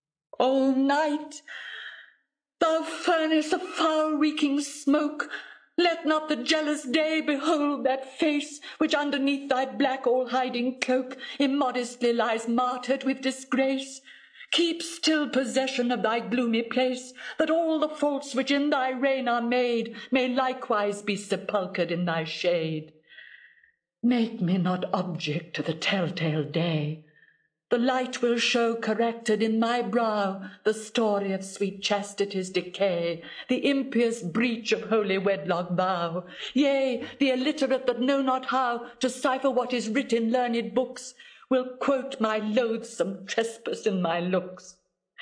O night, thou furnace of foul-reeking smoke, Let not the jealous day behold that face which underneath thy black all-hiding cloak immodestly lies martyred with disgrace. Keep still possession of thy gloomy place, that all the faults which in thy reign are made may likewise be sepulchred in thy shade. Make me not object to the telltale day. The light will show corrected in my brow the story of sweet chastity's decay, the impious breach of holy wedlock vow. Yea, the illiterate that know not how to cipher what is writ in learned books will quote my loathsome trespass in my looks.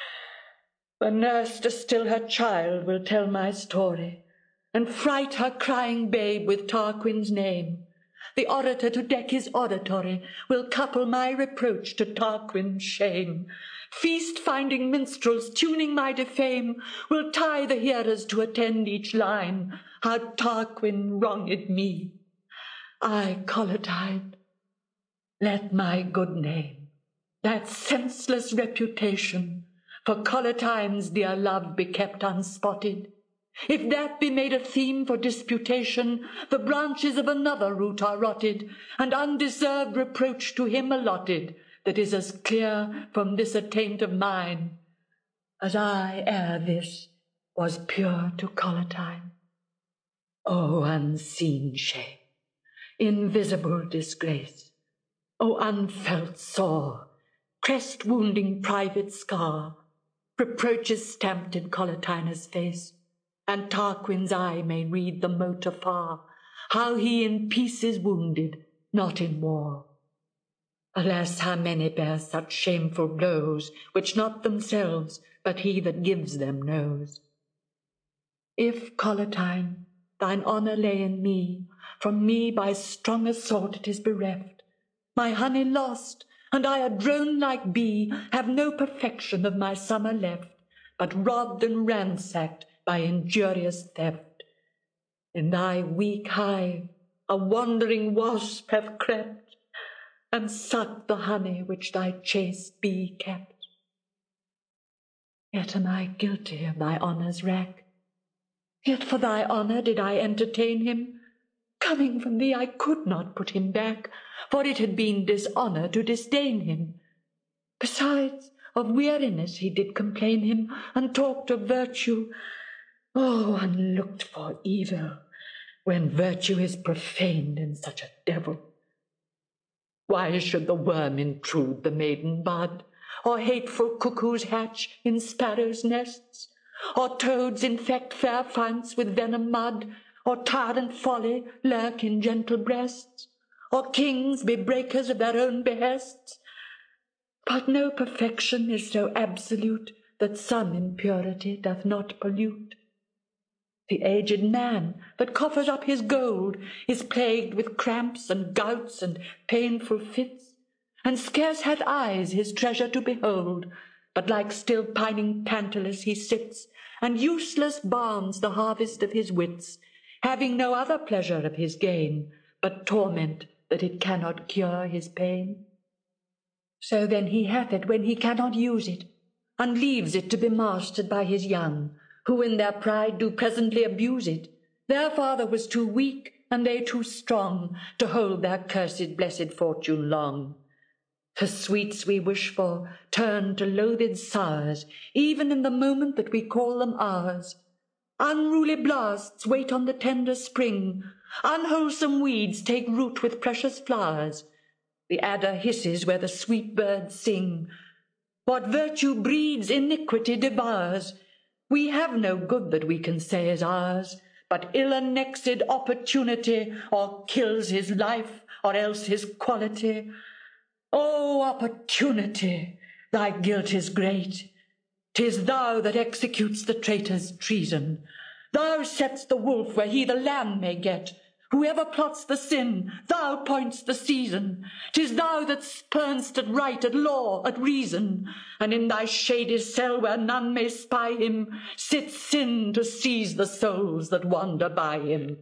The nurse to still her child will tell my story, and fright her crying babe with Tarquin's name. The orator to deck his auditory will couple my reproach to Tarquin's shame. Feast-finding minstrels tuning my defame will tie the hearers to attend each line, how Tarquin wronged me. I, Collatine, let my good name, that senseless reputation, for Collatine's dear love be kept unspotted. If that be made a theme for disputation, the branches of another root are rotted, and undeserved reproach to him allotted, that is as clear from this attaint of mine, as I ere this was pure to Collatine. O unseen shame, invisible disgrace, O unfelt sore, crest-wounding private scar, reproaches stamped in Collatina's face, and Tarquin's eye may read the mote afar, how he in peace is wounded, not in war. Alas, how many bear such shameful blows, which not themselves, but he that gives them knows. If, Collatine, thine honour lay in me, from me by strong assault it is bereft, my honey lost, and I a drone-like bee, have no perfection of my summer left, but robbed and ransacked by injurious theft. In thy weak hive a wandering wasp hath crept, and sucked the honey which thy chaste bee kept. Yet am I guilty of thy honour's wrack, yet for thy honour did I entertain him. Coming from thee I could not put him back, for it had been dishonour to disdain him. Besides, of weariness he did complain him, and talked of virtue. Oh, unlooked for evil, when virtue is profaned in such a devil. Why should the worm intrude the maiden bud, or hateful cuckoos hatch in sparrows' nests, or toads infect fair founts with venom mud, or tyrant folly lurk in gentle breasts, or kings be breakers of their own behests? But no perfection is so absolute that some impurity doth not pollute. The aged man that coffers up his gold is plagued with cramps and gouts and painful fits, and scarce hath eyes his treasure to behold, but like still pining Tantalus he sits, and useless barns the harvest of his wits, having no other pleasure of his gain, but torment that it cannot cure his pain. So then he hath it when he cannot use it, and leaves it to be mastered by his young, who in their pride do presently abuse it. Their father was too weak, and they too strong, to hold their cursed blessed fortune long. The sweets we wish for turn to loathed sours, even in the moment that we call them ours. Unruly blasts wait on the tender spring, unwholesome weeds take root with precious flowers. The adder hisses where the sweet birds sing. What virtue breeds, iniquity devours. We have no good that we can say is ours, but ill-annexed opportunity, or kills his life, or else his quality. O opportunity, thy guilt is great. 'Tis thou that executes the traitor's treason. Thou set'st the wolf where he the lamb may get. Whoever plots the sin, thou points the season. 'Tis thou that spurn'st at right, at law, at reason, and in thy shady cell where none may spy him, sits sin to seize the souls that wander by him.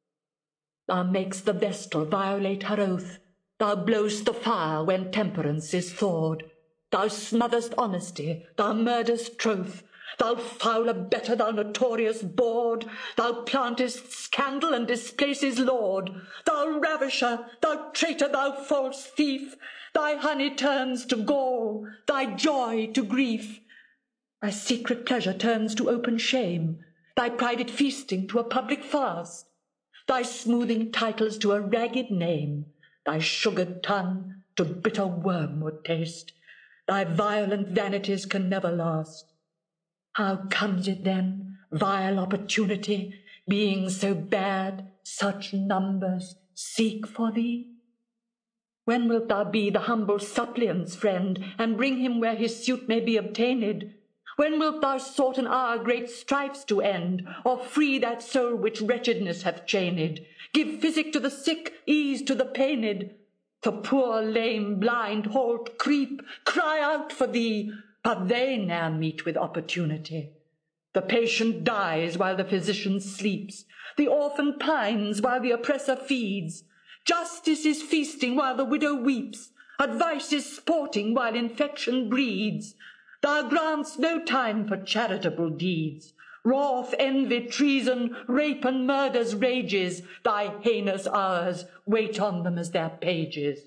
Thou mak'st the vestal violate her oath. Thou blow'st the fire when temperance is thawed. Thou smother'st honesty, thou murder'st troth. Thou foul abettor, thou notorious bawd, thou plantest scandal and displaces laud. Thou ravisher, thou traitor, thou false thief, thy honey turns to gall, thy joy to grief. Thy secret pleasure turns to open shame, thy private feasting to a public fast, thy smoothing titles to a ragged name, thy sugared tongue to bitter wormwood taste. Thy violent vanities can never last. How comes it then, vile opportunity, being so bad, such numbers seek for thee? When wilt thou be the humble suppliant's friend, and bring him where his suit may be obtained? When wilt thou sort an hour great strifes to end, or free that soul which wretchedness hath chained? Give physic to the sick, ease to the pained. The poor, lame, blind, halt, creep, cry out for thee, but they ne'er meet with opportunity. The patient dies while the physician sleeps. The orphan pines while the oppressor feeds. Justice is feasting while the widow weeps. Advice is sporting while infection breeds. Thou grants no time for charitable deeds. Wrath, envy, treason, rape, and murder's rages, thy heinous hours wait on them as their pages.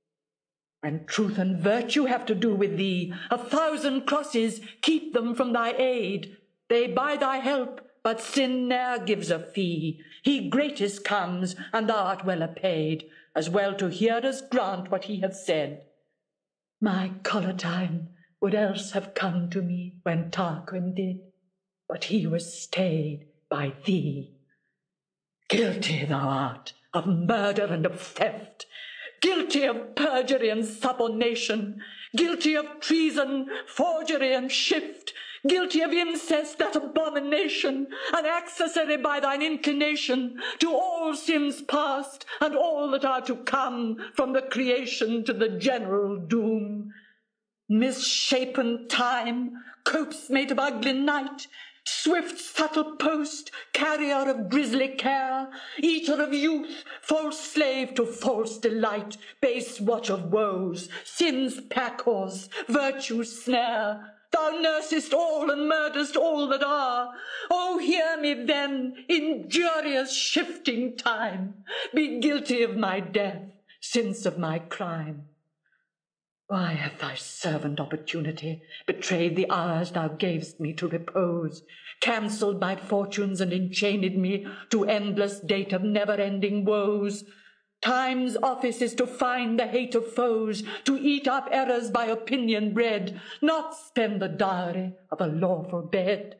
When truth and virtue have to do with thee, a thousand crosses keep them from thy aid. They buy thy help, but sin ne'er gives a fee. He greatest comes, and thou art well apaid, as well to hear as grant what he hath said. My Collatine would else have come to me when Tarquin did, but he was stayed by thee. Guilty thou art of murder and of theft, guilty of perjury and subornation, guilty of treason, forgery, and shift, guilty of incest, that abomination, an accessory by thine inclination to all sins past and all that are to come, from the creation to the general doom. Misshapen time, copse mate of ugly night, swift subtle post, carrier of grisly care, eater of youth, false slave to false delight, base watch of woes, sin's pack-horse, virtue's snare. Thou nursest all and murderest all that are. Oh, hear me then, injurious shifting time, be guilty of my death, since of my crime. Why hath thy servant Opportunity betrayed the hours thou gavest me to repose, cancelled my fortunes and enchained me to endless date of never-ending woes? Time's office is to find the hate of foes, to eat up errors by opinion bred, not spend the dowry of a lawful bed.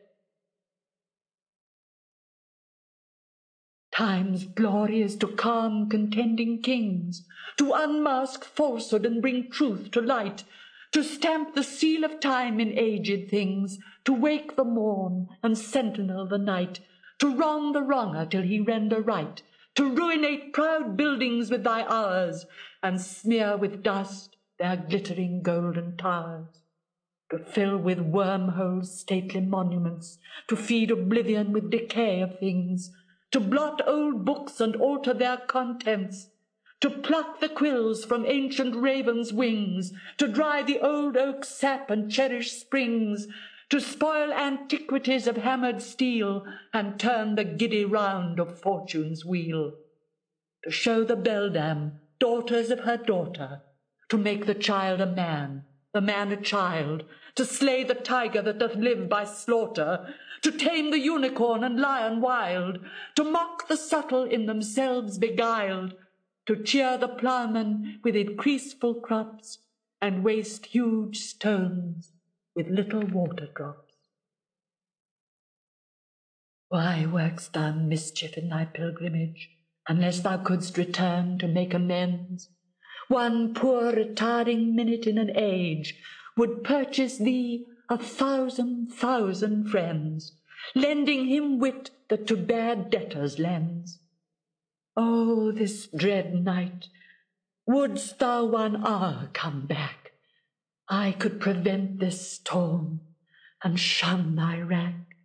Time's glory is to calm contending kings, to unmask falsehood and bring truth to light, to stamp the seal of time in aged things, to wake the morn and sentinel the night, to wrong the wronger till he render right, to ruinate proud buildings with thy hours, and smear with dust their glittering golden towers, to fill with wormholes stately monuments, to feed oblivion with decay of things, to blot old books and alter their contents, to pluck the quills from ancient ravens' wings, to dry the old oak's sap and cherish springs, to spoil antiquities of hammered steel, and turn the giddy round of fortune's wheel, to show the beldam daughters of her daughter, to make the child a man, the man a child, to slay the tiger that doth live by slaughter, to tame the unicorn and lion wild, to mock the subtle in themselves beguiled, to cheer the ploughman with increaseful crops, and waste huge stones with little water drops. Why work'st thou mischief in thy pilgrimage, unless thou couldst return to make amends? One poor retarding minute in an age would purchase thee a thousand thousand friends, lending him wit that to bad debtors lends. Oh, this dread night, wouldst thou one hour come back, I could prevent this storm and shun thy wrack.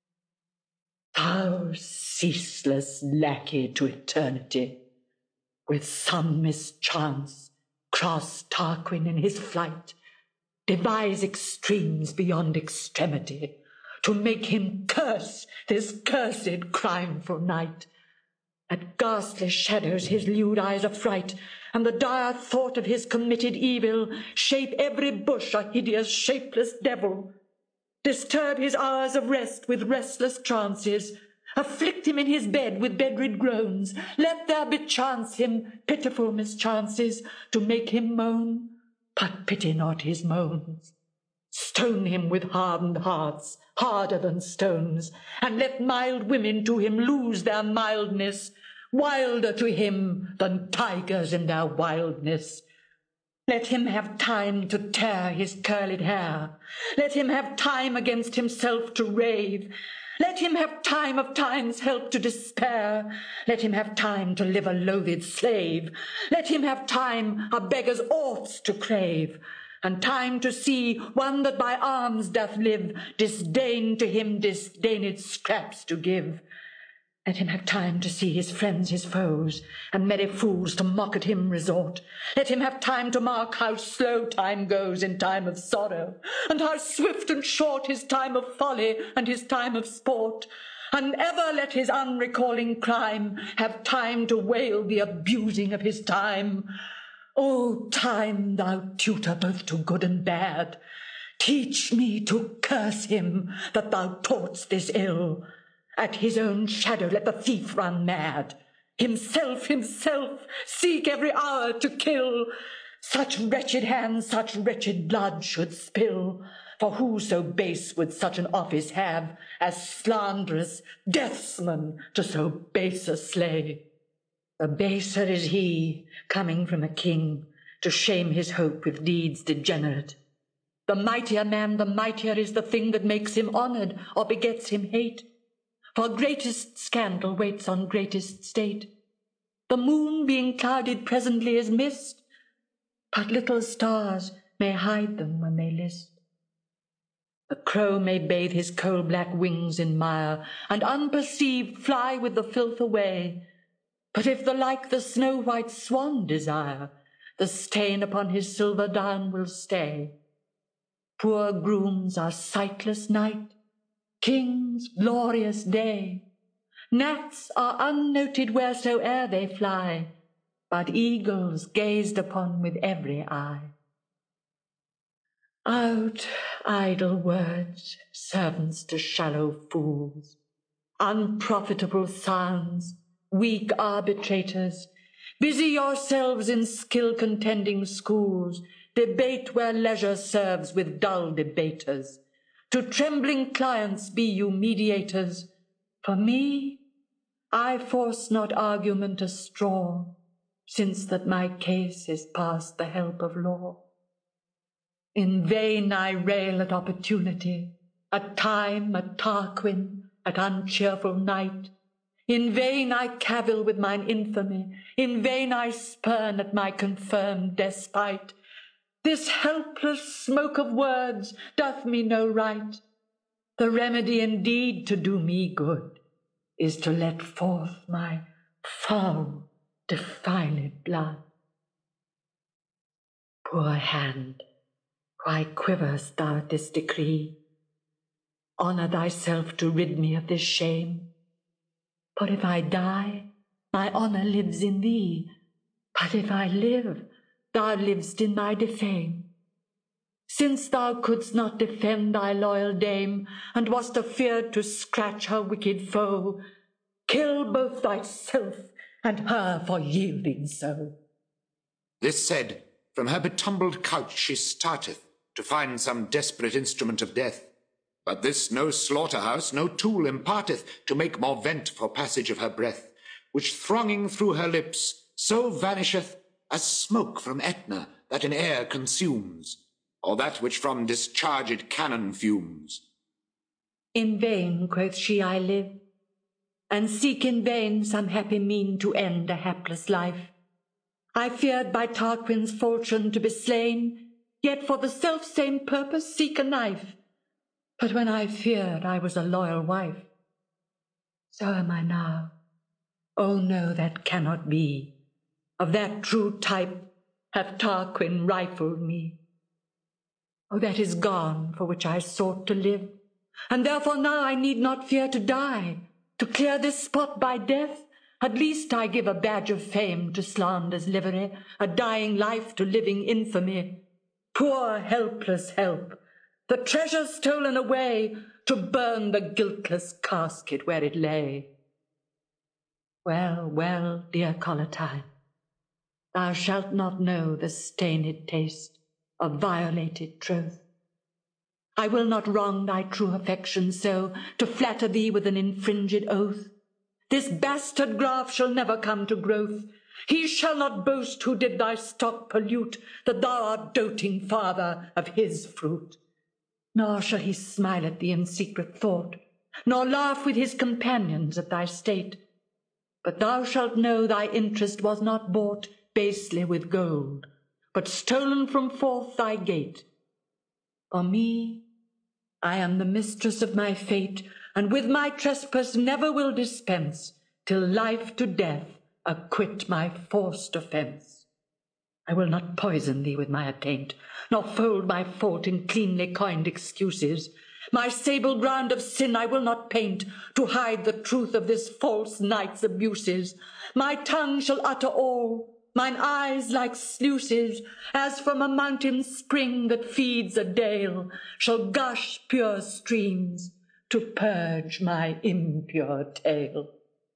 Thou ceaseless lackey to eternity, with some mischance cross Tarquin in his flight, devise extremes beyond extremity, to make him curse this cursed crimeful night. At ghastly shadows his lewd eyes affright, and the dire thought of his committed evil shape every bush a hideous shapeless devil, disturb his hours of rest with restless trances, afflict him in his bed with bedrid groans, let there bechance him pitiful mischances to make him moan, but pity not his moans. Stone him with hardened hearts, harder than stones, and let mild women to him lose their mildness, wilder to him than tigers in their wildness. Let him have time to tear his curled hair, let him have time against himself to rave, let him have time of time's help to despair, let him have time to live a loathed slave, let him have time a beggar's oughts to crave, and time to see one that by alms doth live disdain to him disdained scraps to give. Let him have time to see his friends his foes, and merry fools to mock at him resort. Let him have time to mark how slow time goes in time of sorrow, and how swift and short his time of folly and his time of sport. And ever let his unrecalling crime have time to wail the abusing of his time. O time, thou tutor both to good and bad, teach me to curse him that thou taught'st this ill. At his own shadow let the thief run mad, himself, himself, seek every hour to kill. Such wretched hands, such wretched blood should spill. For who so base would such an office have, as slanderous deathsman to so base a slay? The baser is he, coming from a king, to shame his hope with deeds degenerate. The mightier man, the mightier is the thing that makes him honoured or begets him hate. For greatest scandal waits on greatest state. The moon being clouded presently is mist, but little stars may hide them when they list. The crow may bathe his coal-black wings in mire, and unperceived fly with the filth away. But if the like the snow-white swan desire, the stain upon his silver down will stay. Poor grooms are sightless night, kings glorious day. Gnats are unnoted wheresoe'er they fly, but eagles gazed upon with every eye. Out, idle words, servants to shallow fools, unprofitable sounds, weak arbitrators, busy yourselves in skill-contending schools, debate where leisure serves with dull debaters. To trembling clients be you mediators. For me, I force not argument a straw, since that my case is past the help of law. In vain I rail at opportunity, at time, at Tarquin, at uncheerful night. In vain I cavil with mine infamy, in vain I spurn at my confirmed despite. This helpless smoke of words doth me no right. The remedy indeed to do me good is to let forth my foul, defiled blood. Poor hand, why quiverst thou at this decree? Honour thyself to rid me of this shame. For if I die, my honour lives in thee. But if I live, thou liv'st in my defame. Since thou couldst not defend thy loyal dame, and wast afeard to scratch her wicked foe, kill both thyself and her for yielding so. This said, from her betumbled couch she starteth, to find some desperate instrument of death. But this no slaughterhouse, no tool imparteth, to make more vent for passage of her breath, which thronging through her lips, so vanisheth, as smoke from Etna that in air consumes, or that which from discharged cannon fumes. In vain, quoth she, I live, and seek in vain some happy mean to end a hapless life. I feared by Tarquin's falchion to be slain, yet for the self-same purpose seek a knife. But when I feared I was a loyal wife, so am I now. Oh no, that cannot be. Of that true type hath Tarquin rifled me. Oh, that is gone for which I sought to live, and therefore now I need not fear to die. To clear this spot by death, at least I give a badge of fame to slander's livery, a dying life to living infamy. Poor helpless help, the treasure stolen away, to burn the guiltless casket where it lay. Well, well, dear Collatine, thou shalt not know the stained taste of violated troth. I will not wrong thy true affection so, to flatter thee with an infringed oath. This bastard graft shall never come to growth. He shall not boast who did thy stock pollute, that thou art doting father of his fruit. Nor shall he smile at thee in secret thought, nor laugh with his companions at thy state. But thou shalt know thy interest was not bought basely with gold, but stolen from forth thy gate. For me, I am the mistress of my fate, and with my trespass never will dispense, till life to death acquit my forced offence. I will not poison thee with my attaint, nor fold my fault in cleanly coined excuses. My sable ground of sin I will not paint, to hide the truth of this false knight's abuses. My tongue shall utter all, mine eyes like sluices, as from a mountain spring that feeds a dale, shall gush pure streams to purge my impure tale.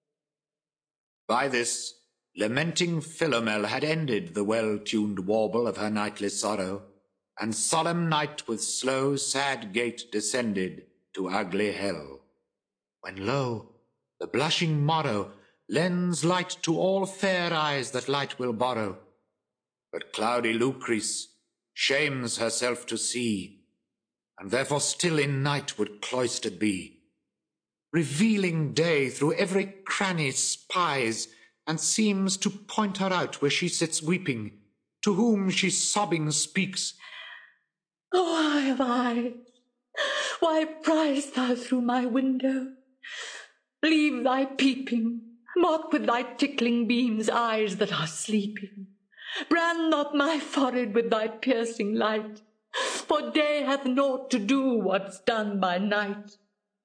By this, lamenting Philomel had ended the well-tuned warble of her nightly sorrow, and solemn night with slow, sad gait descended to ugly hell. When lo, the blushing morrow lends light to all fair eyes that light will borrow. But cloudy Lucrece shames herself to see, and therefore still in night would cloistered be. Revealing day through every cranny spies, and seems to point her out where she sits weeping, to whom she sobbing speaks. Oh, eye of eyes, why pryest thou through my window? Leave thy peeping, mock with thy tickling beams eyes that are sleeping. Brand not my forehead with thy piercing light, for day hath naught to do what's done by night.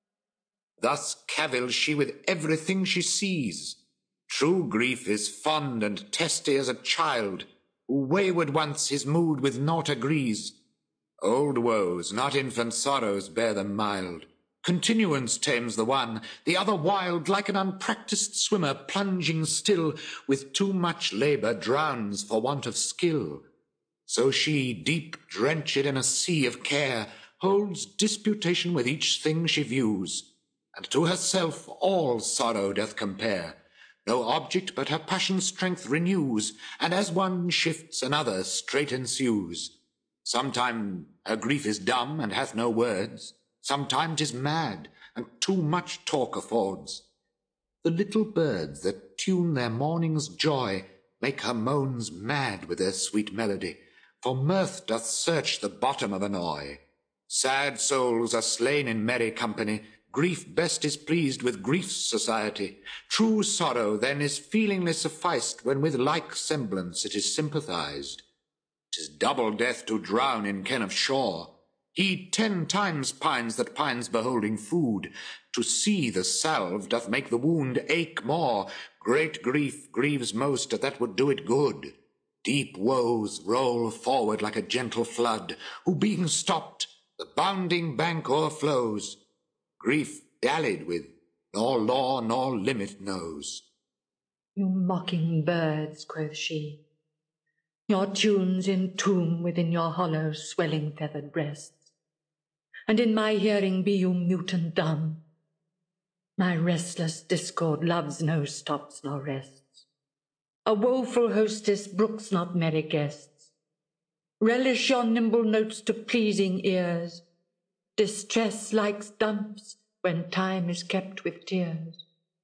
Thus cavils she with everything she sees. True grief is fond and testy as a child, who wayward once his mood with naught agrees. Old woes, not infant sorrows, bear them mild. Continuance tames the one, the other wild, like an unpractised swimmer plunging still, with too much labour drowns for want of skill. So she, deep drenched in a sea of care, holds disputation with each thing she views, and to herself all sorrow doth compare. No object but her passion's strength renews, and as one shifts another straight ensues. Sometime her grief is dumb and hath no words, sometime 'tis mad, and too much talk affords. The little birds that tune their morning's joy make her moans mad with their sweet melody, for mirth doth search the bottom of annoy. Sad souls are slain in merry company, grief best is pleased with grief's society. True sorrow then is feelingly sufficed, when with like semblance it is sympathized. 'Tis double death to drown in ken of shore. He ten times pines that pines beholding food. To see the salve doth make the wound ache more. Great grief grieves most that would do it good. Deep woes roll forward like a gentle flood, who being stopped, the bounding bank o'erflows. Grief dallied with, nor law nor limit knows. You mocking birds, quoth she, your tunes entomb within your hollow swelling feathered breasts, and in my hearing be you mute and dumb. My restless discord loves no stops nor rests. A woeful hostess brooks not merry guests. Relish your nimble notes to pleasing ears. Distress likes dumps when time is kept with tears.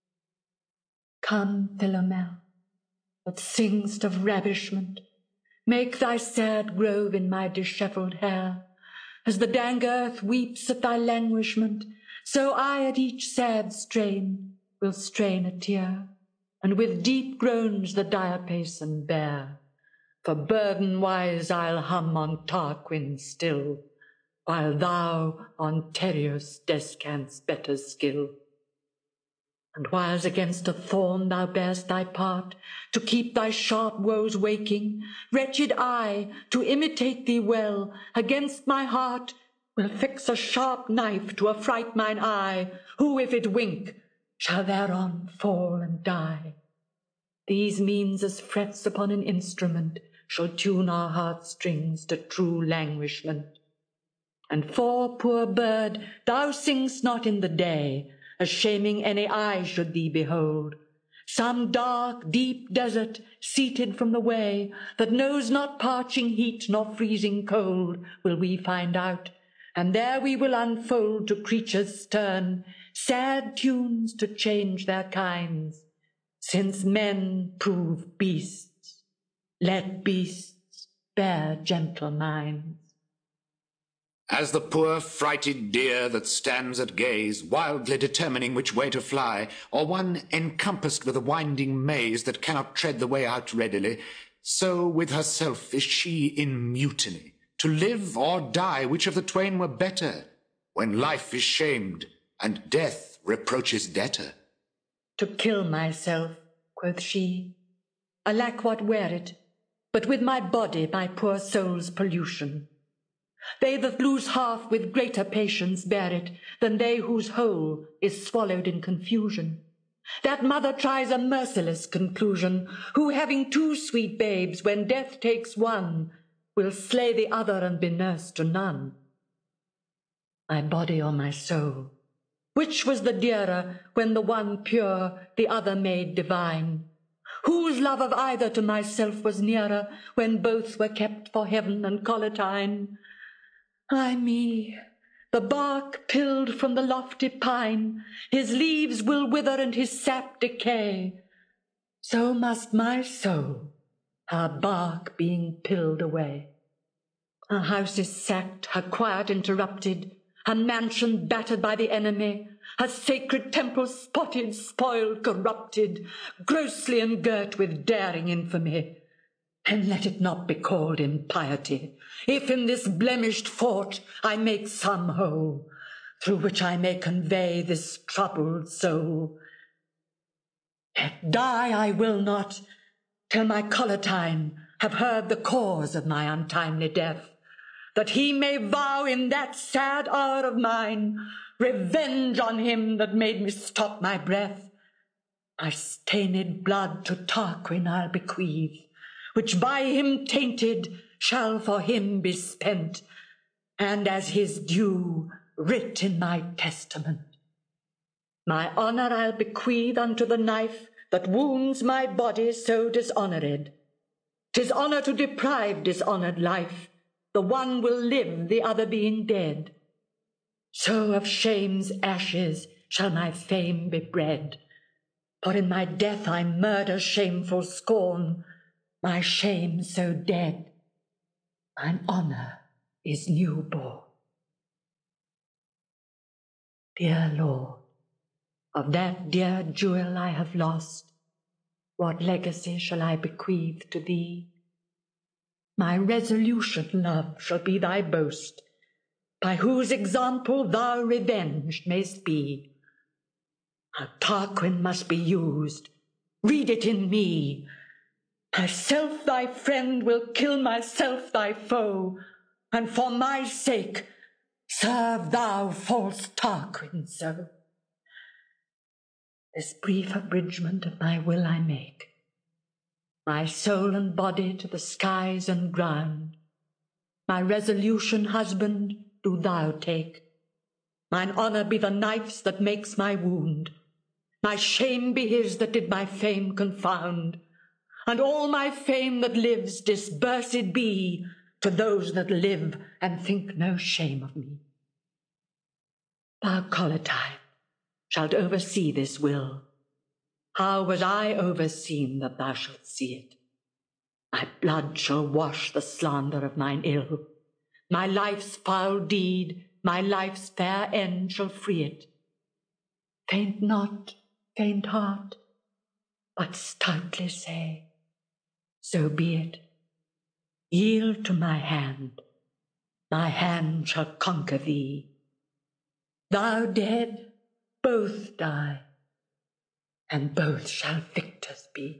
Come, Philomel, that sing'st of ravishment, make thy sad grove in my dishevelled hair. As the dank earth weeps at thy languishment, so I at each sad strain will strain a tear, and with deep groans the diapason bear. For burden-wise I'll hum on Tarquin still, while thou on Tereus descantst better skill. And whiles against a thorn thou bear'st thy part, to keep thy sharp woes waking, wretched I, to imitate thee well, against my heart will fix a sharp knife to affright mine eye, who, if it wink, shall thereon fall and die. These means as frets upon an instrument shall tune our heartstrings to true languishment. And for, poor bird, thou sing'st not in the day, as shaming any eye should thee behold. Some dark, deep desert, seated from the way, that knows not parching heat nor freezing cold, will we find out, and there we will unfold to creatures stern sad tunes to change their kinds. Since men prove beasts, let beasts bear gentle minds. As the poor frighted deer that stands at gaze, wildly determining which way to fly, or one encompassed with a winding maze that cannot tread the way out readily, so with herself is she in mutiny, to live or die, which of the twain were better, when life is shamed and death reproaches debtor. To kill myself, quoth she, alack what were it, but with my body my poor soul's pollution. They that lose half with greater patience bear it than they whose whole is swallowed in confusion. That mother tries a merciless conclusion, who, having two sweet babes, when death takes one, will slay the other and be nurse to none. My body or my soul, which was the dearer, when the one pure, the other made divine? Whose love of either to myself was nearer, when both were kept for heaven and Collatine? Ay me, the bark pilled from the lofty pine, his leaves will wither and his sap decay. So must my soul, her bark being pilled away. Her house is sacked, her quiet interrupted, her mansion battered by the enemy, her sacred temple spotted, spoiled, corrupted, grossly engirt with daring infamy. And let it not be called impiety, if in this blemished fort I make some hole, through which I may convey this troubled soul. Yet die I will not, till my Collatine have heard the cause of my untimely death, that he may vow in that sad hour of mine revenge on him that made me stop my breath. My stained blood to Tarquin I'll bequeath, which by him tainted shall for him be spent, and as his due writ in my testament. My honour I'll bequeath unto the knife that wounds my body so dishonoured. 'Tis honour to deprive dishonoured life, the one will live, the other being dead. So of shame's ashes shall my fame be bred, for in my death I murder shameful scorn, my shame so dead, mine honour is new-born. Dear Lord, of that dear jewel I have lost, what legacy shall I bequeath to thee? My resolution, love, shall be thy boast, by whose example thou revenged mayst be. How Tarquin must be used, read it in me. Myself thy friend will kill myself thy foe, and for my sake serve thou false Tarquin so. This brief abridgment of my will I make, my soul and body to the skies and ground. My resolution, husband, do thou take. Mine honour be the knife's that makes my wound. My shame be his that did my fame confound. And all my fame that lives disbursed be to those that live and think no shame of me. Thou, Collatine, shalt oversee this will. How was I overseen that thou shalt see it? My blood shall wash the slander of mine ill. My life's foul deed, my life's fair end shall free it. Faint not, faint heart, but stoutly say, so be it. Yield to my hand, my hand shall conquer thee. Thou dead, both die, and both shall victors be.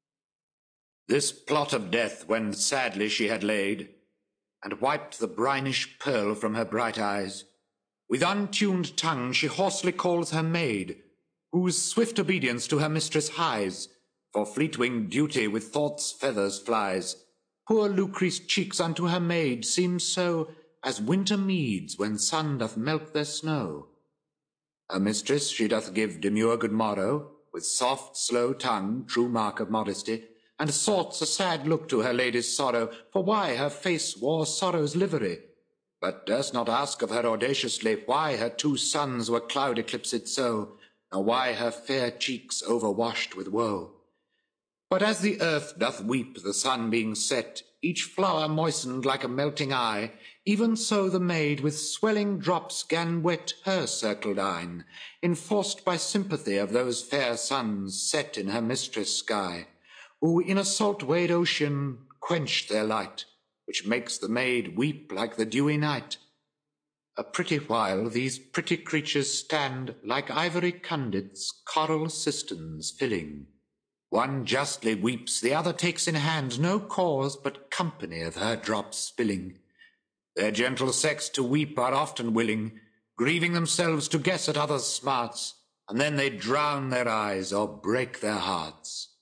This plot of death when sadly she had laid, and wiped the brinish pearl from her bright eyes, with untuned tongue she hoarsely calls her maid, whose swift obedience to her mistress hies, for fleet-winged duty with thought's feathers flies. Poor Lucrece cheeks unto her maid seem so as winter meads when sun doth melt their snow. Her mistress she doth give demure good morrow, with soft slow tongue, true mark of modesty, and sorts a sad look to her lady's sorrow, for why her face wore sorrow's livery, but durst not ask of her audaciously why her two sons were cloud eclipsed so, nor why her fair cheeks overwashed with woe. But as the earth doth weep, the sun being set, each flower moistened like a melting eye, even so the maid with swelling drops gan wet her circled eyne, enforced by sympathy of those fair suns set in her mistress' sky, who in a salt-wade ocean quenched their light, which makes the maid weep like the dewy night. A pretty while these pretty creatures stand like ivory conduits coral cisterns filling. One justly weeps, the other takes in hand no cause but company of her drops spilling. Their gentle sex to weep are often willing, grieving themselves to guess at others' smarts, and then they drown their eyes or break their hearts.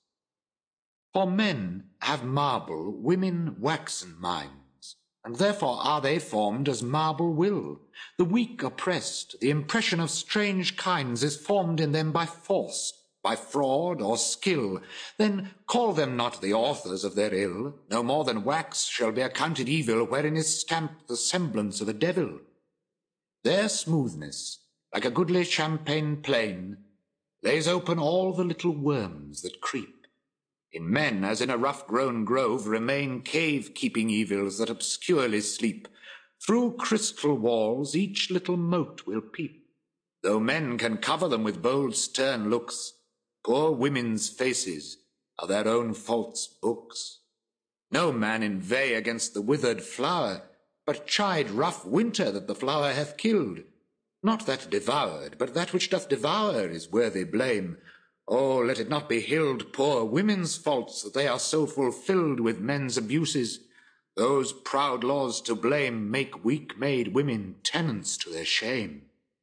For men have marble, women waxen minds, and therefore are they formed as marble will. The weak oppressed, the impression of strange kinds is formed in them by force, by fraud or skill. Then call them not the authors of their ill, no more than wax shall be accounted evil wherein is stamped the semblance of a devil. Their smoothness, like a goodly champaign plain, lays open all the little worms that creep. In men, as in a rough-grown grove, remain cave-keeping evils that obscurely sleep. Through crystal walls each little mote will peep. Though men can cover them with bold stern looks, poor women's faces are their own faults' books. No man inveigh against the withered flower, but chide rough winter that the flower hath killed. Not that devoured, but that which doth devour is worthy blame. Oh, let it not be hilled poor women's faults, that they are so fulfilled with men's abuses. Those proud laws to blame make weak-made women tenants to their shame.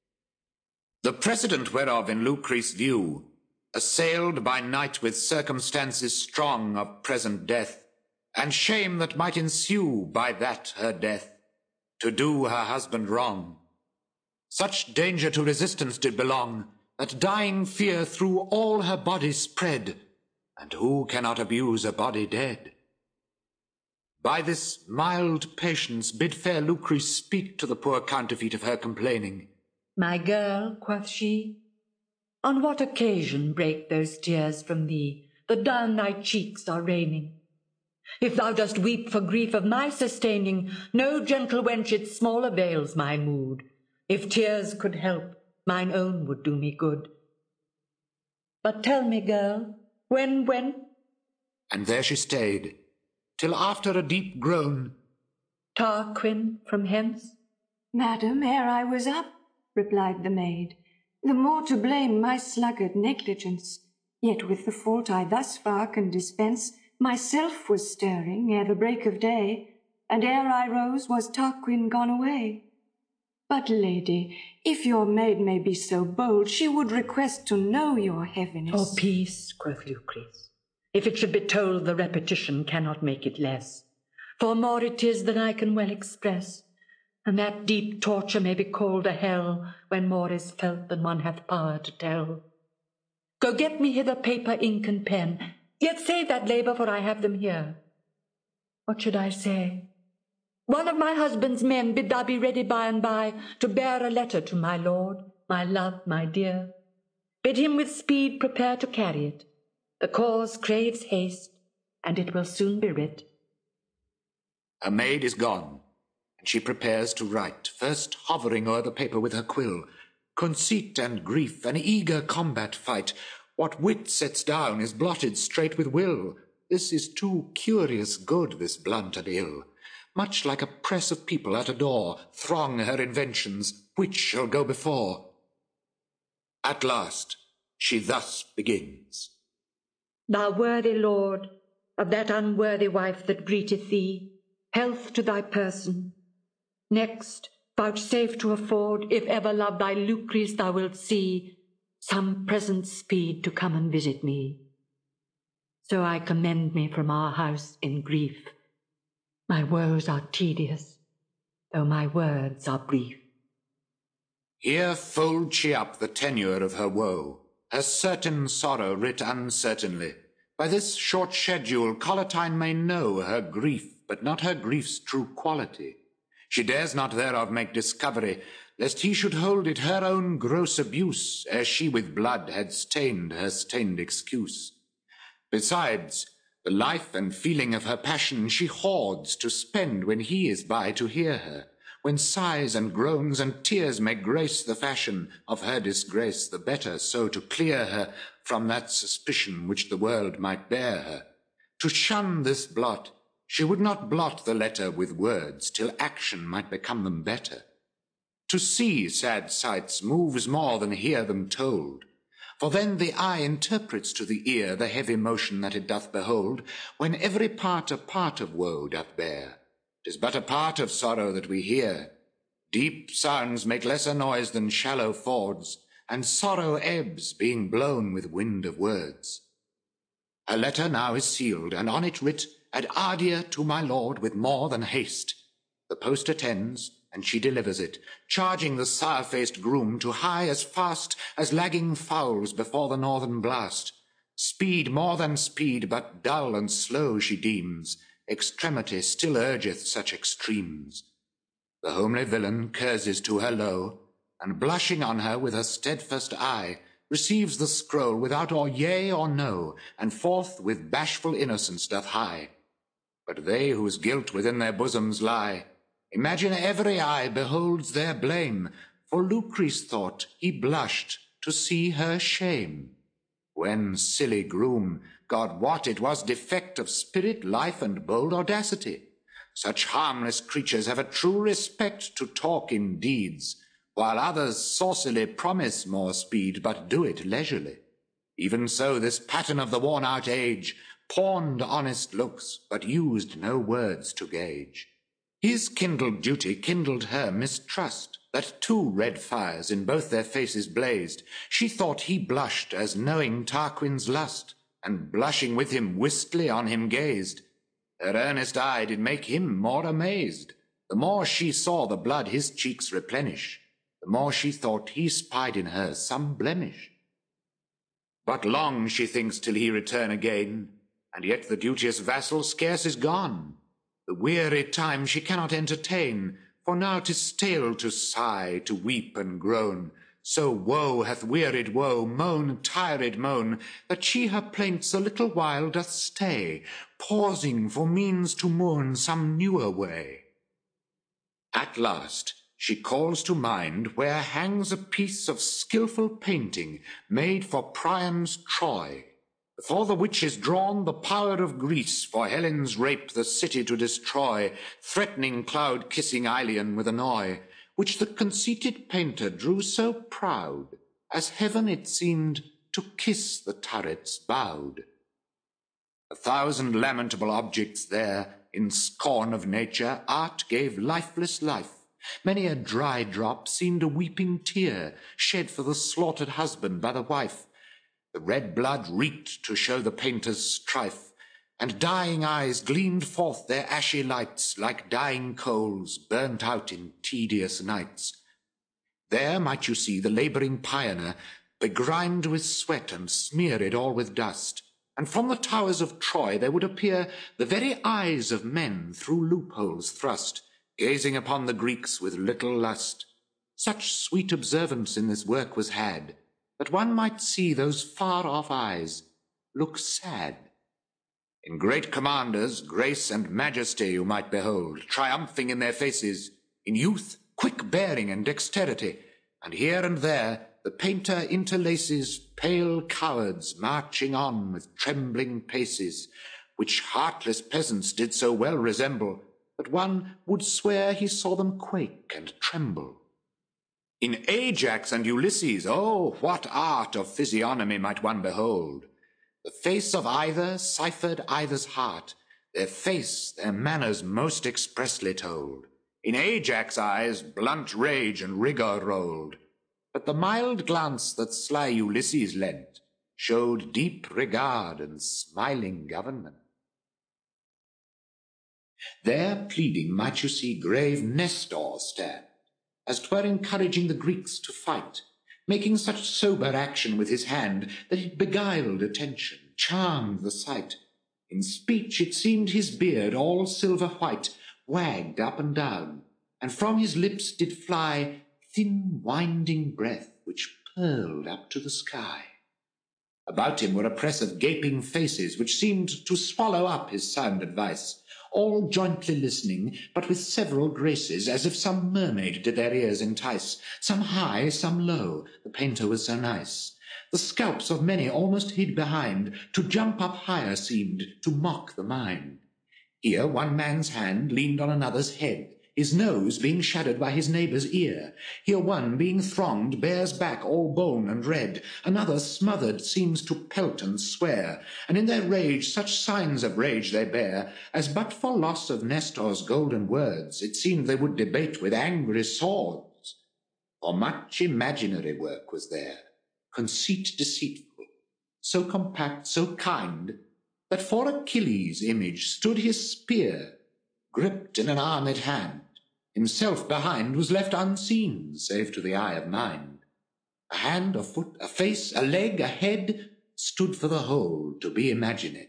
The precedent whereof in Lucrece view, assailed by night with circumstances strong of present death, and shame that might ensue by that her death, to do her husband wrong. Such danger to resistance did belong, that dying fear through all her body spread, and who cannot abuse a body dead? By this mild patience bid fair Lucrece speak to the poor counterfeit of her complaining. My girl, quoth she, on what occasion break those tears from thee that down thy cheeks are raining? If thou dost weep for grief of my sustaining, no gentle wench it small avails my mood. If tears could help, mine own would do me good. But tell me, girl, when, when? And there she stayed, till after a deep groan, Tarquin from hence? Madam, ere I was up, replied the maid, the more to blame my sluggard negligence. Yet with the fault I thus far can dispense, myself was stirring ere the break of day, and ere I rose was Tarquin gone away. But, lady, if your maid may be so bold, she would request to know your heaviness. Oh, peace, quoth Lucrece. If it should be told, the repetition cannot make it less. For more it is than I can well express, and that deep torture may be called a hell, when more is felt than one hath power to tell. Go get me hither paper, ink, and pen, yet save that labour, for I have them here. What should I say? One of my husband's men bid thou be ready by and by to bear a letter to my lord, my love, my dear. Bid him with speed prepare to carry it. The cause craves haste, and it will soon be writ. Her maid is gone, and she prepares to write, first hovering o'er the paper with her quill. Conceit and grief, an eager combat fight. What wit sets down is blotted straight with will. This is too curious good, this blunt and ill. much like a press of people at a door, throng her inventions, which shall go before. At last she thus begins. Thou worthy lord, of that unworthy wife that greeteth thee, health to thy person. Next, vouchsafe to afford, if ever love thy Lucrece thou wilt see, some present speed to come and visit me. So I commend me from our house in grief. My woes are tedious, though my words are brief. Here folds she up the tenure of her woe, her certain sorrow writ uncertainly. By this short schedule Collatine may know her grief, but not her grief's true quality. She dares not thereof make discovery, lest he should hold it her own gross abuse, ere she with blood had stained her stained excuse. Besides, the life and feeling of her passion she hoards to spend when he is by to hear her, when sighs and groans and tears may grace the fashion of her disgrace, the better so to clear her from that suspicion which the world might bear her. To shun this blot, she would not blot the letter with words, till action might become them better. To see sad sights moves more than hear them told, for then the eye interprets to the ear the heavy motion that it doth behold, when every part a part of woe doth bear. 'Tis but a part of sorrow that we hear. Deep sounds make lesser noise than shallow fords, and sorrow ebbs, being blown with wind of words. Her letter now is sealed, and on it writ, Ad ardia to my lord with more than haste. The post attends, and she delivers it, charging the sour-faced groom to hie as fast as lagging fowls before the northern blast. Speed more than speed, but dull and slow she deems, extremity still urgeth such extremes. The homely villain curses to her low, and blushing on her with her steadfast eye, receives the scroll without or yea or no, and forth with bashful innocence doth hie. But they whose guilt within their bosoms lie, imagine every eye beholds their blame, for Lucrece thought he blushed to see her shame. When, silly groom, God wot it was defect of spirit, life, and bold audacity. Such harmless creatures have a true respect to talk in deeds, while others saucily promise more speed, but do it leisurely. Even so this pattern of the worn-out age pawned honest looks, but used no words to gauge. His kindled duty kindled her mistrust, that two red fires in both their faces blazed. She thought he blushed as knowing Tarquin's lust, and blushing with him wistly on him gazed. Her earnest eye did make him more amazed. The more she saw the blood his cheeks replenish, the more she thought he spied in her some blemish. But long she thinks till he return again, and yet the duteous vassal scarce is gone. The weary time she cannot entertain, for now 'tis stale to sigh, to weep and groan. So woe hath wearied woe, moan tired moan, that she her plaints a little while doth stay, pausing for means to mourn some newer way. At last she calls to mind where hangs a piece of skilful painting made for Priam's Troy, before the which is drawn the power of Greece for Helen's rape the city to destroy, threatening cloud-kissing Ilion with annoy, which the conceited painter drew so proud, as heaven it seemed to kiss the turrets bowed. A thousand lamentable objects there, in scorn of nature, art gave lifeless life. Many a dry drop seemed a weeping tear, shed for the slaughtered husband by the wife. The red blood reeked to show the painter's strife, and dying eyes gleamed forth their ashy lights, like dying coals burnt out in tedious nights. There might you see the labouring pioneer, begrimed with sweat and smeared all with dust, and from the towers of Troy there would appear the very eyes of men through loopholes thrust, gazing upon the Greeks with little lust. Such sweet observance in this work was had, that one might see those far-off eyes look sad. In great commanders, grace and majesty you might behold, triumphing in their faces, in youth, quick bearing and dexterity, and here and there the painter interlaces pale cowards marching on with trembling paces, which heartless peasants did so well resemble, that one would swear he saw them quake and tremble. In Ajax and Ulysses, oh, what art of physiognomy might one behold! The face of either ciphered either's heart, their face, their manners most expressly told. In Ajax' eyes blunt rage and rigour rolled, but the mild glance that sly Ulysses lent showed deep regard and smiling government. There pleading might you see grave Nestor stand, as 'twere encouraging the Greeks to fight, making such sober action with his hand that it beguiled attention, charmed the sight. In speech it seemed his beard, all silver white, wagged up and down, and from his lips did fly thin winding breath, which purled up to the sky. About him were a press of gaping faces, which seemed to swallow up his sound advice, all jointly listening, but with several graces, as if some mermaid did their ears entice, some high, some low, the painter was so nice. The scalps of many almost hid behind, to jump up higher seemed, to mock the mind. Here one man's hand leaned on another's head, his nose being shadowed by his neighbour's ear. Here one, being thronged, bears back all bone and red, another smothered seems to pelt and swear, and in their rage such signs of rage they bear, as but for loss of Nestor's golden words, it seemed they would debate with angry swords. For much imaginary work was there, conceit deceitful, so compact, so kind, that for Achilles' image stood his spear, gripped in an armed hand. Himself behind was left unseen, save to the eye of mind. A hand, a foot, a face, a leg, a head, stood for the whole to be imagined.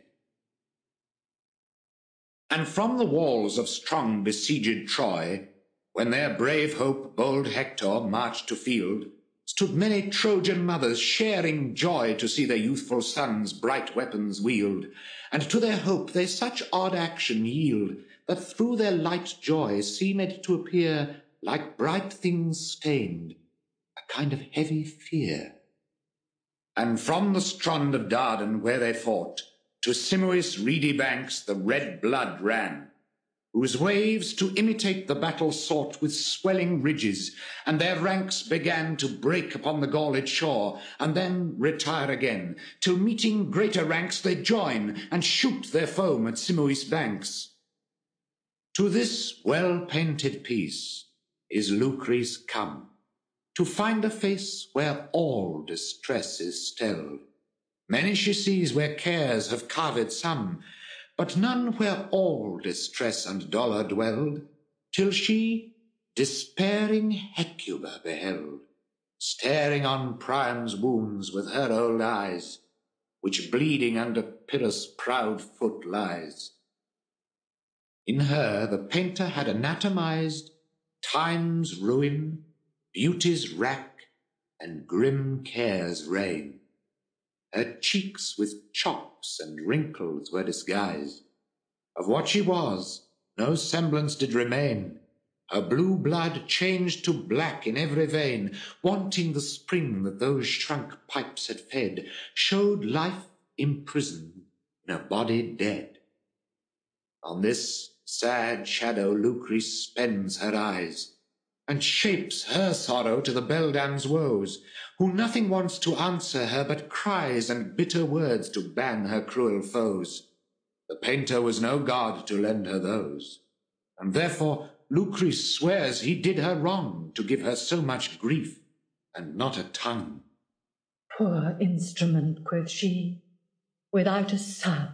And from the walls of strong besieged Troy, when their brave hope, bold Hector, marched to field, stood many Trojan mothers sharing joy to see their youthful sons bright weapons wield, and to their hope they such odd action yield, that through their light joy seemed to appear, like bright things stained, a kind of heavy fear. And from the strand of Dardan where they fought, to Simois' reedy banks the red blood ran, whose waves to imitate the battle sought with swelling ridges, and their ranks began to break upon the galled shore, and then retire again, till meeting greater ranks they join, and shoot their foam at Simois' banks. To this well-painted piece is Lucrece come, to find a face where all distress is stilled. Many she sees where cares have carved some, but none where all distress and dolour dwelled, till she despairing Hecuba beheld, staring on Priam's wounds with her old eyes, which bleeding under Pyrrhus' proud foot lies. In her the painter had anatomized time's ruin, beauty's rack, and grim care's reign. Her cheeks with chops and wrinkles were disguised. Of what she was, no semblance did remain. Her blue blood changed to black in every vein, wanting the spring that those shrunk pipes had fed, showed life imprisoned in a body dead. On this sad shadow Lucrece spends her eyes, and shapes her sorrow to the beldame's woes, who nothing wants to answer her but cries and bitter words to ban her cruel foes. The painter was no god to lend her those, and therefore Lucrece swears he did her wrong to give her so much grief, and not a tongue. Poor instrument, quoth she, without a sound.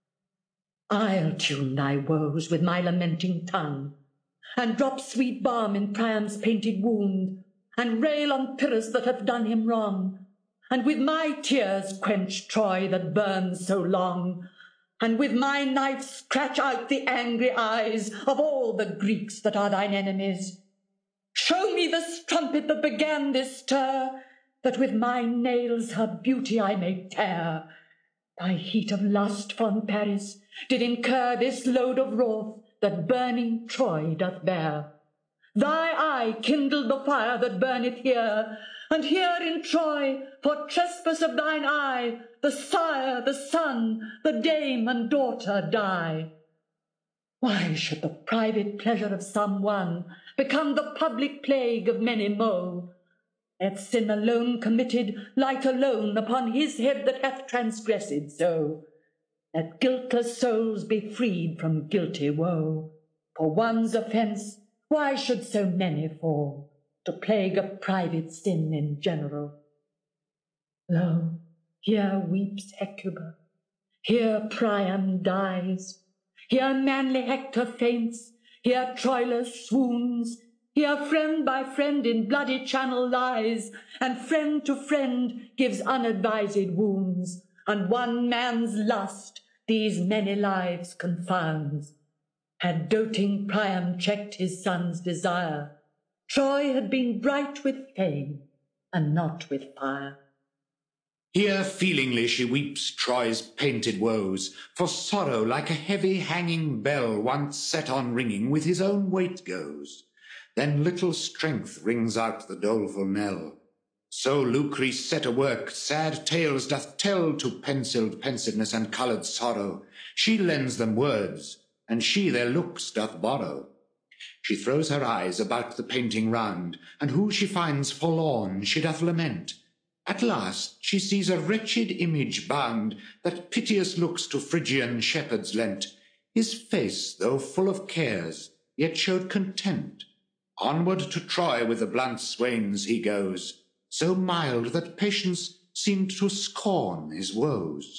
I'll tune thy woes with my lamenting tongue, and drop sweet balm in Priam's painted wound, and rail on Pyrrhus that hath done him wrong, and with my tears quench Troy that burns so long, and with my knife scratch out the angry eyes of all the Greeks that are thine enemies. Show me the strumpet that began this stir, that with my nails her beauty I may tear. Thy heat of lust, fond Paris, did incur this load of wrath that burning Troy doth bear. Thy eye kindled the fire that burneth here, and here in Troy, for trespass of thine eye, the sire, the son, the dame and daughter die. Why should the private pleasure of some one become the public plague of many mo? Let sin alone committed light alone upon his head that hath transgressed so. Let guiltless souls be freed from guilty woe. For one's offence, why should so many fall, to plague a private sin in general? Lo, here weeps Hecuba, here Priam dies, here manly Hector faints, here Troilus swoons, here friend by friend in bloody channel lies, and friend to friend gives unadvised wounds, and one man's lust these many lives confounds. Had doting Priam checked his son's desire, Troy had been bright with fame, and not with fire. Here feelingly she weeps Troy's painted woes, for sorrow like a heavy hanging bell once set on ringing with his own weight goes. Then little strength rings out the doleful knell. So Lucrece set a work, sad tales doth tell to pencilled pensiveness and coloured sorrow. She lends them words, and she their looks doth borrow. She throws her eyes about the painting round, and who she finds forlorn she doth lament. At last she sees a wretched image bound, that piteous looks to Phrygian shepherds lent. His face, though full of cares, yet showed content. Onward to Troy with the blunt swains he goes, so mild that patience seemed to scorn his woes.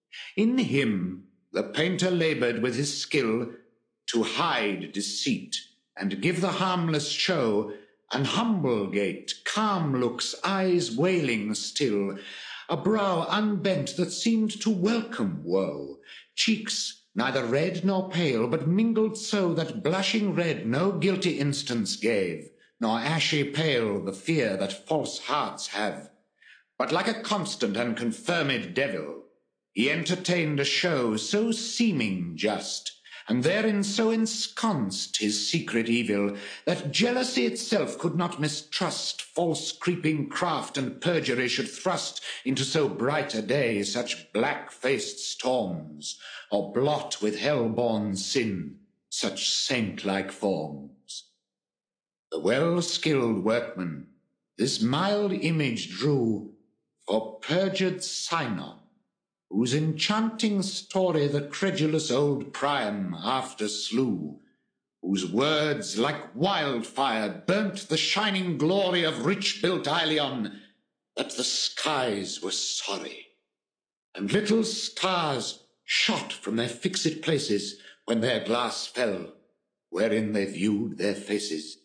In him the painter laboured with his skill to hide deceit, and give the harmless show an humble gait, calm looks, eyes wailing still, a brow unbent that seemed to welcome woe, cheeks neither red nor pale, but mingled so that blushing red no guilty instance gave, nor ashy pale the fear that false hearts have. But like a constant and confirmed devil, he entertained a show so seeming just, and therein so ensconced his secret evil, that jealousy itself could not mistrust false creeping craft and perjury should thrust into so bright a day such black-faced storms, or blot with hell-born sin such saint-like forms. The well-skilled workman this mild image drew for perjured Sinon, whose enchanting story the credulous old Priam after slew, whose words like wildfire burnt the shining glory of rich-built Ilion, that the skies were sorry, and little stars shot from their fixed places when their glass fell, wherein they viewed their faces.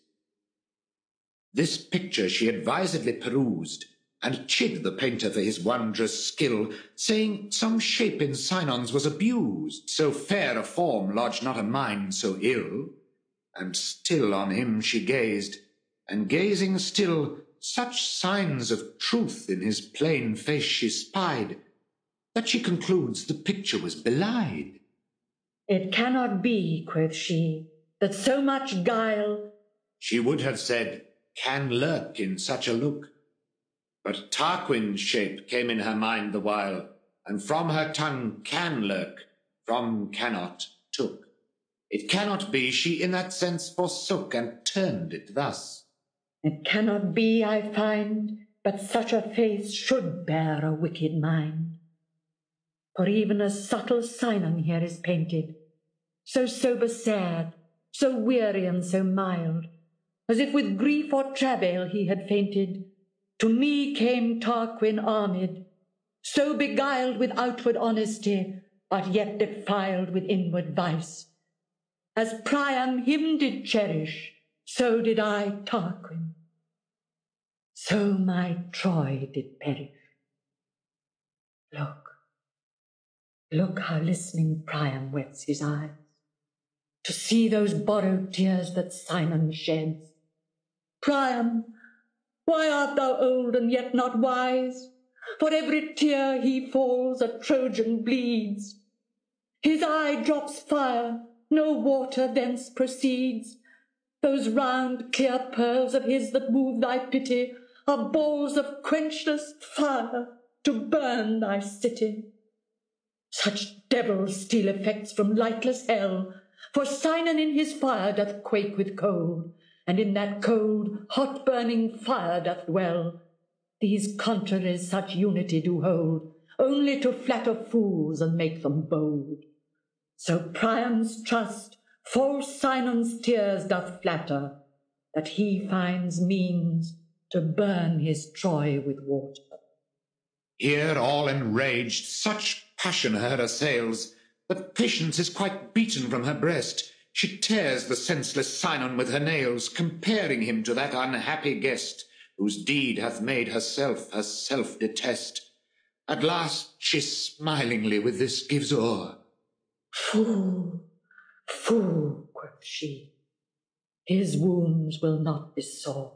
This picture she advisedly perused, and chid the painter for his wondrous skill, saying some shape in Sinon's was abused, so fair a form lodged not a mind so ill. And still on him she gazed, and gazing still, such signs of truth in his plain face she spied, that she concludes the picture was belied. It cannot be, quoth she, that so much guile, she would have said, can lurk in such a look. But Tarquin's shape came in her mind the while, and from her tongue can lurk, from cannot took. It cannot be she in that sense forsook, and turned it thus. It cannot be, I find, but such a face should bear a wicked mind. For even a subtle Sinon here is painted, so sober sad, so weary and so mild, as if with grief or travail he had fainted. To me came Tarquin armed, so beguiled with outward honesty, but yet defiled with inward vice. As Priam him did cherish, so did I Tarquin. So my Troy did perish. Look, look how listening Priam wets his eyes, to see those borrowed tears that Sinon sheds. Priam, why art thou old and yet not wise? For every tear he falls a Trojan bleeds. His eye drops fire, no water thence proceeds. Those round clear pearls of his that move thy pity are balls of quenchless fire to burn thy city. Such devils steal effects from lightless hell, For Sinon in his fire doth quake with cold, and in that cold, hot-burning fire doth dwell. These contraries such unity do hold, only to flatter fools and make them bold. So Priam's trust false Sinon's tears doth flatter, that he finds means to burn his Troy with water. Here, all enraged, such passion her assails, that patience is quite beaten from her breast. She tears the senseless Sinon with her nails, comparing him to that unhappy guest, whose deed hath made herself herself detest. At last she smilingly with this gives o'er. Fool, fool, quoth she, his wounds will not be sore.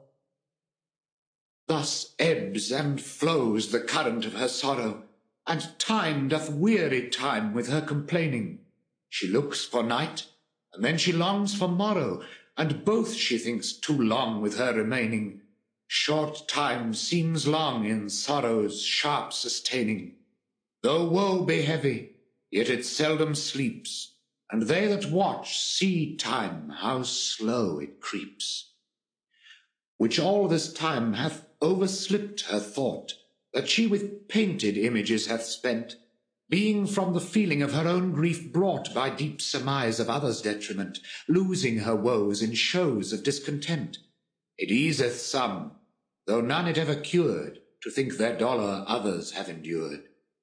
Thus ebbs and flows the current of her sorrow, and time doth weary time with her complaining. She looks for night, and then she longs for morrow, and both she thinks too long with her remaining. Short time seems long in sorrow's sharp sustaining. Though woe be heavy, yet it seldom sleeps, and they that watch see time how slow it creeps. Which all this time hath overslipped her thought, that she with painted images hath spent, being from the feeling of her own grief brought by deep surmise of others' detriment, losing her woes in shows of discontent. It easeth some, though none it ever cured, to think their dolour others have endured.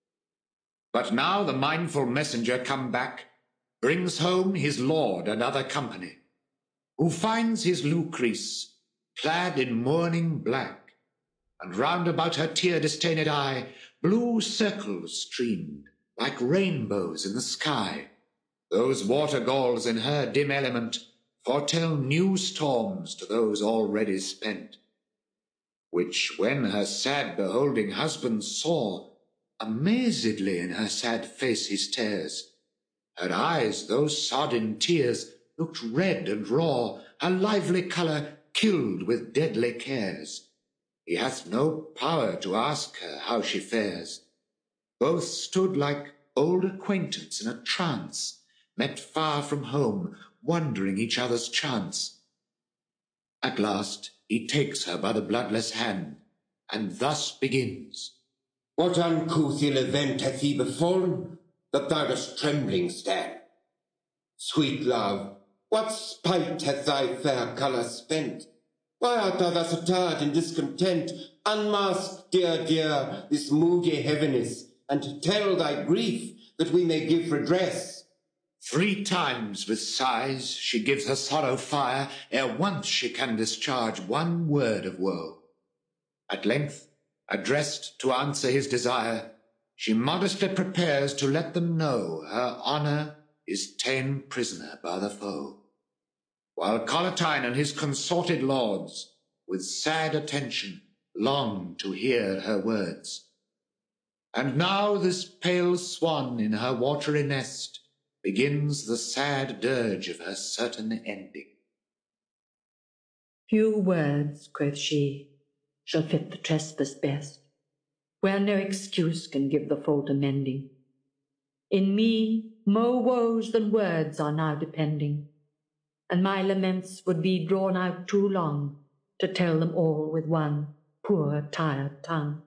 But now the mindful messenger come back, brings home his lord and other company, who finds his Lucrece clad in mourning black, and round about her tear-distained eye blue circles streamed, like rainbows in the sky. Those water-galls in her dim element foretell new storms to those already spent, which when her sad beholding husband saw, amazedly in her sad face he stares. Her eyes, those sodden tears, looked red and raw, her lively colour killed with deadly cares. He hath no power to ask her how she fares. Both stood like old acquaintance in a trance, met far from home, wondering each other's chance. At last he takes her by the bloodless hand, and thus begins. What uncouth ill event hath thee befallen, that thou dost trembling stand? Sweet love, what spite hath thy fair colour spent? Why art thou thus attired in discontent? Unmask, dear, dear, this moody heaviness, and tell thy grief, that we may give redress. Three times with sighs she gives her sorrow fire, ere once she can discharge one word of woe. At length, addressed to answer his desire, she modestly prepares to let them know her honour is ta'en prisoner by the foe. While Collatine and his consorted lords, with sad attention, long to hear her words. And now this pale swan in her watery nest begins the sad dirge of her certain ending. Few words, quoth she, shall fit the trespass best, where no excuse can give the fault amending. In me more woes than words are now depending, and my laments would be drawn out too long to tell them all with one poor tired tongue.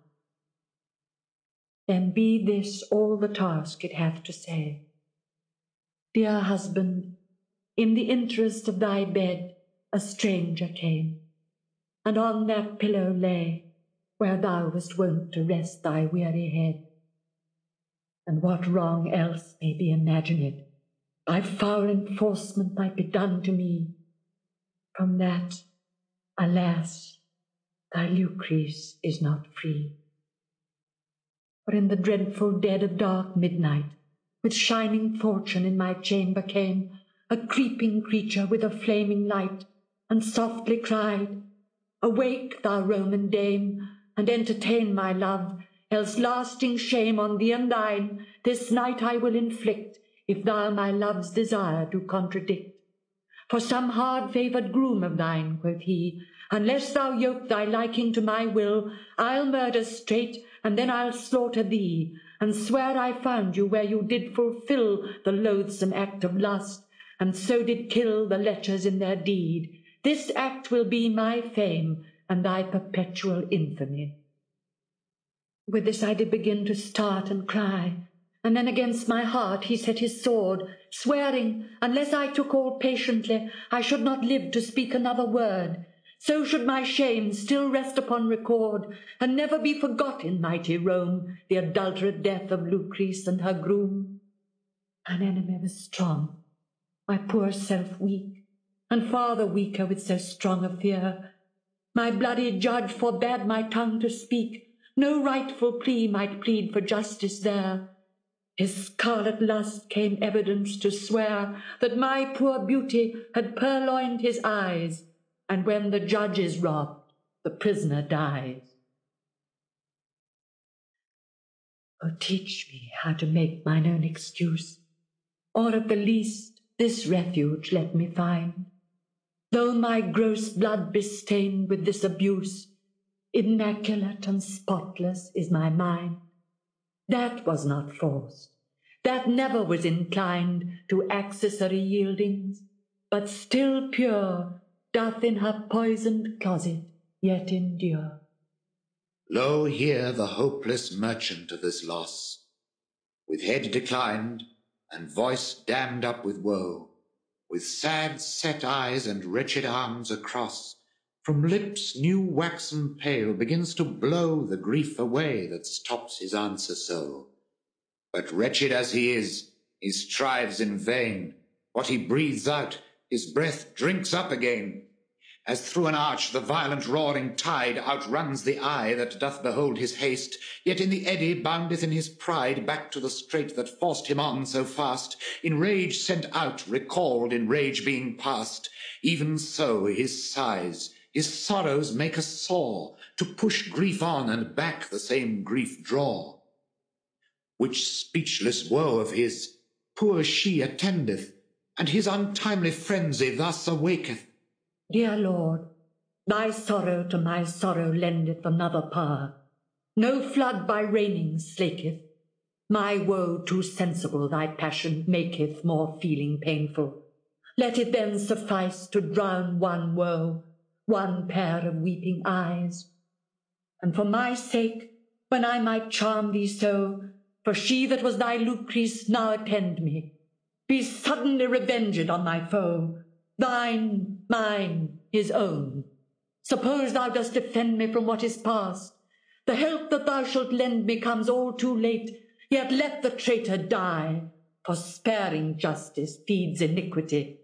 Then be this all the task it hath to say. Dear husband, in the interest of thy bed a stranger came, and on that pillow lay, where thou wast wont to rest thy weary head. And what wrong else may be imagined by foul enforcement might be done to me, from that, alas, thy Lucrece is not free. For in the dreadful dead of dark midnight, with shining fortune in my chamber came a creeping creature with a flaming light, and softly cried, Awake, thou Roman dame, and entertain my love, else lasting shame on thee and thine this night I will inflict, if thou my love's desire do contradict. For some hard-favoured groom of thine, quoth he, unless thou yoke thy liking to my will, I'll murder straight, and then I'll slaughter thee, and swear I found you where you did fulfil the loathsome act of lust, and so did kill the leechers in their deed. This act will be my fame, and thy perpetual infamy. With this I did begin to start and cry, and then against my heart he set his sword, swearing, unless I took all patiently, I should not live to speak another word. So should my shame still rest upon record, and never be forgot in mighty Rome, the adulterate death of Lucrece and her groom. Mine enemy was strong, my poor self weak, and far the weaker with so strong a fear. My bloody judge forbade my tongue to speak, no rightful plea might plead for justice there. His scarlet lust came evidence to swear that my poor beauty had purloined his eyes, and when the judge is robbed, the prisoner dies. Oh, teach me how to make mine own excuse, or at the least this refuge let me find. Though my gross blood be stained with this abuse, immaculate and spotless is my mind. That was not forced, that never was inclined to accessory yieldings, but still pure, doth in her poisoned closet yet endure. Lo, here the hopeless merchant of this loss, with head declined, and voice damned up with woe, with sad set eyes and wretched arms across, from lips new waxen pale begins to blow the grief away that stops his answer so. But wretched as he is, he strives in vain. What he breathes out, his breath drinks up again. As through an arch the violent roaring tide outruns the eye that doth behold his haste, yet in the eddy boundeth in his pride back to the strait that forced him on so fast, in rage sent out, recalled in rage being past. Even so his sighs, his sorrows make us sore, to push grief on and back the same grief draw. Which speechless woe of his, poor she attendeth, and his untimely frenzy thus awaketh. Dear Lord, thy sorrow to my sorrow lendeth another power. No flood by raining slaketh. My woe too sensible thy passion maketh more feeling painful. Let it then suffice to drown one woe, one pair of weeping eyes. And for my sake, when I might charm thee so, for she that was thy Lucrece now attend me. Be suddenly revenged on my foe, thine, mine, his own. Suppose thou dost defend me from what is past. The help that thou shalt lend me comes all too late, yet let the traitor die, for sparing justice feeds iniquity.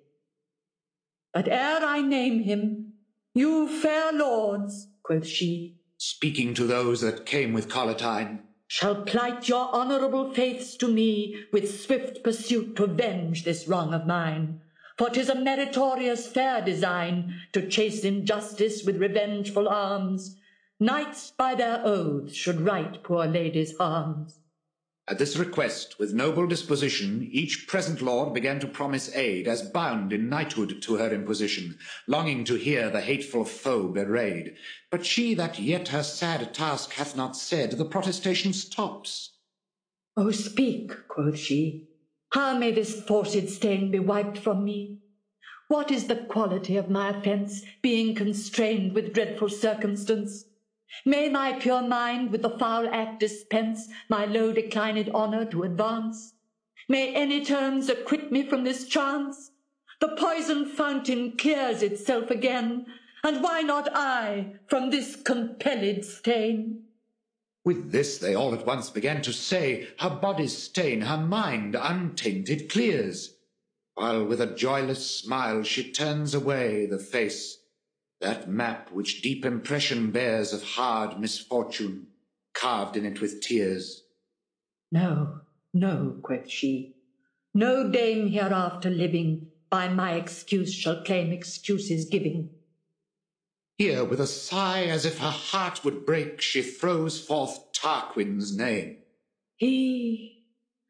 But ere I name him, you fair lords, quoth she, speaking to those that came with Collatine, shall plight your honourable faiths to me with swift pursuit to venge this wrong of mine. For 'tis a meritorious fair design to chase injustice with revengeful arms. Knights by their oaths should right poor ladies' harms. At this request, with noble disposition, each present lord began to promise aid, as bound in knighthood to her imposition, longing to hear the hateful foe bewrayed. But she that yet her sad task hath not said, the protestation stops. Oh, speak, quoth she. How may this forced stain be wiped from me? What is the quality of my offence, being constrained with dreadful circumstance? May my pure mind with the foul act dispense my low declined honour to advance? May any terms acquit me from this chance? The poison fountain clears itself again, and why not I from this compelled stain? With this they all at once began to say, her body's stain her mind untainted clears, while with a joyless smile she turns away the face, that map which deep impression bears of hard misfortune, carved in it with tears. No, no, quoth she, no dame hereafter living by my excuse shall claim excuses giving. Here, with a sigh as if her heart would break, she throws forth Tarquin's name. He,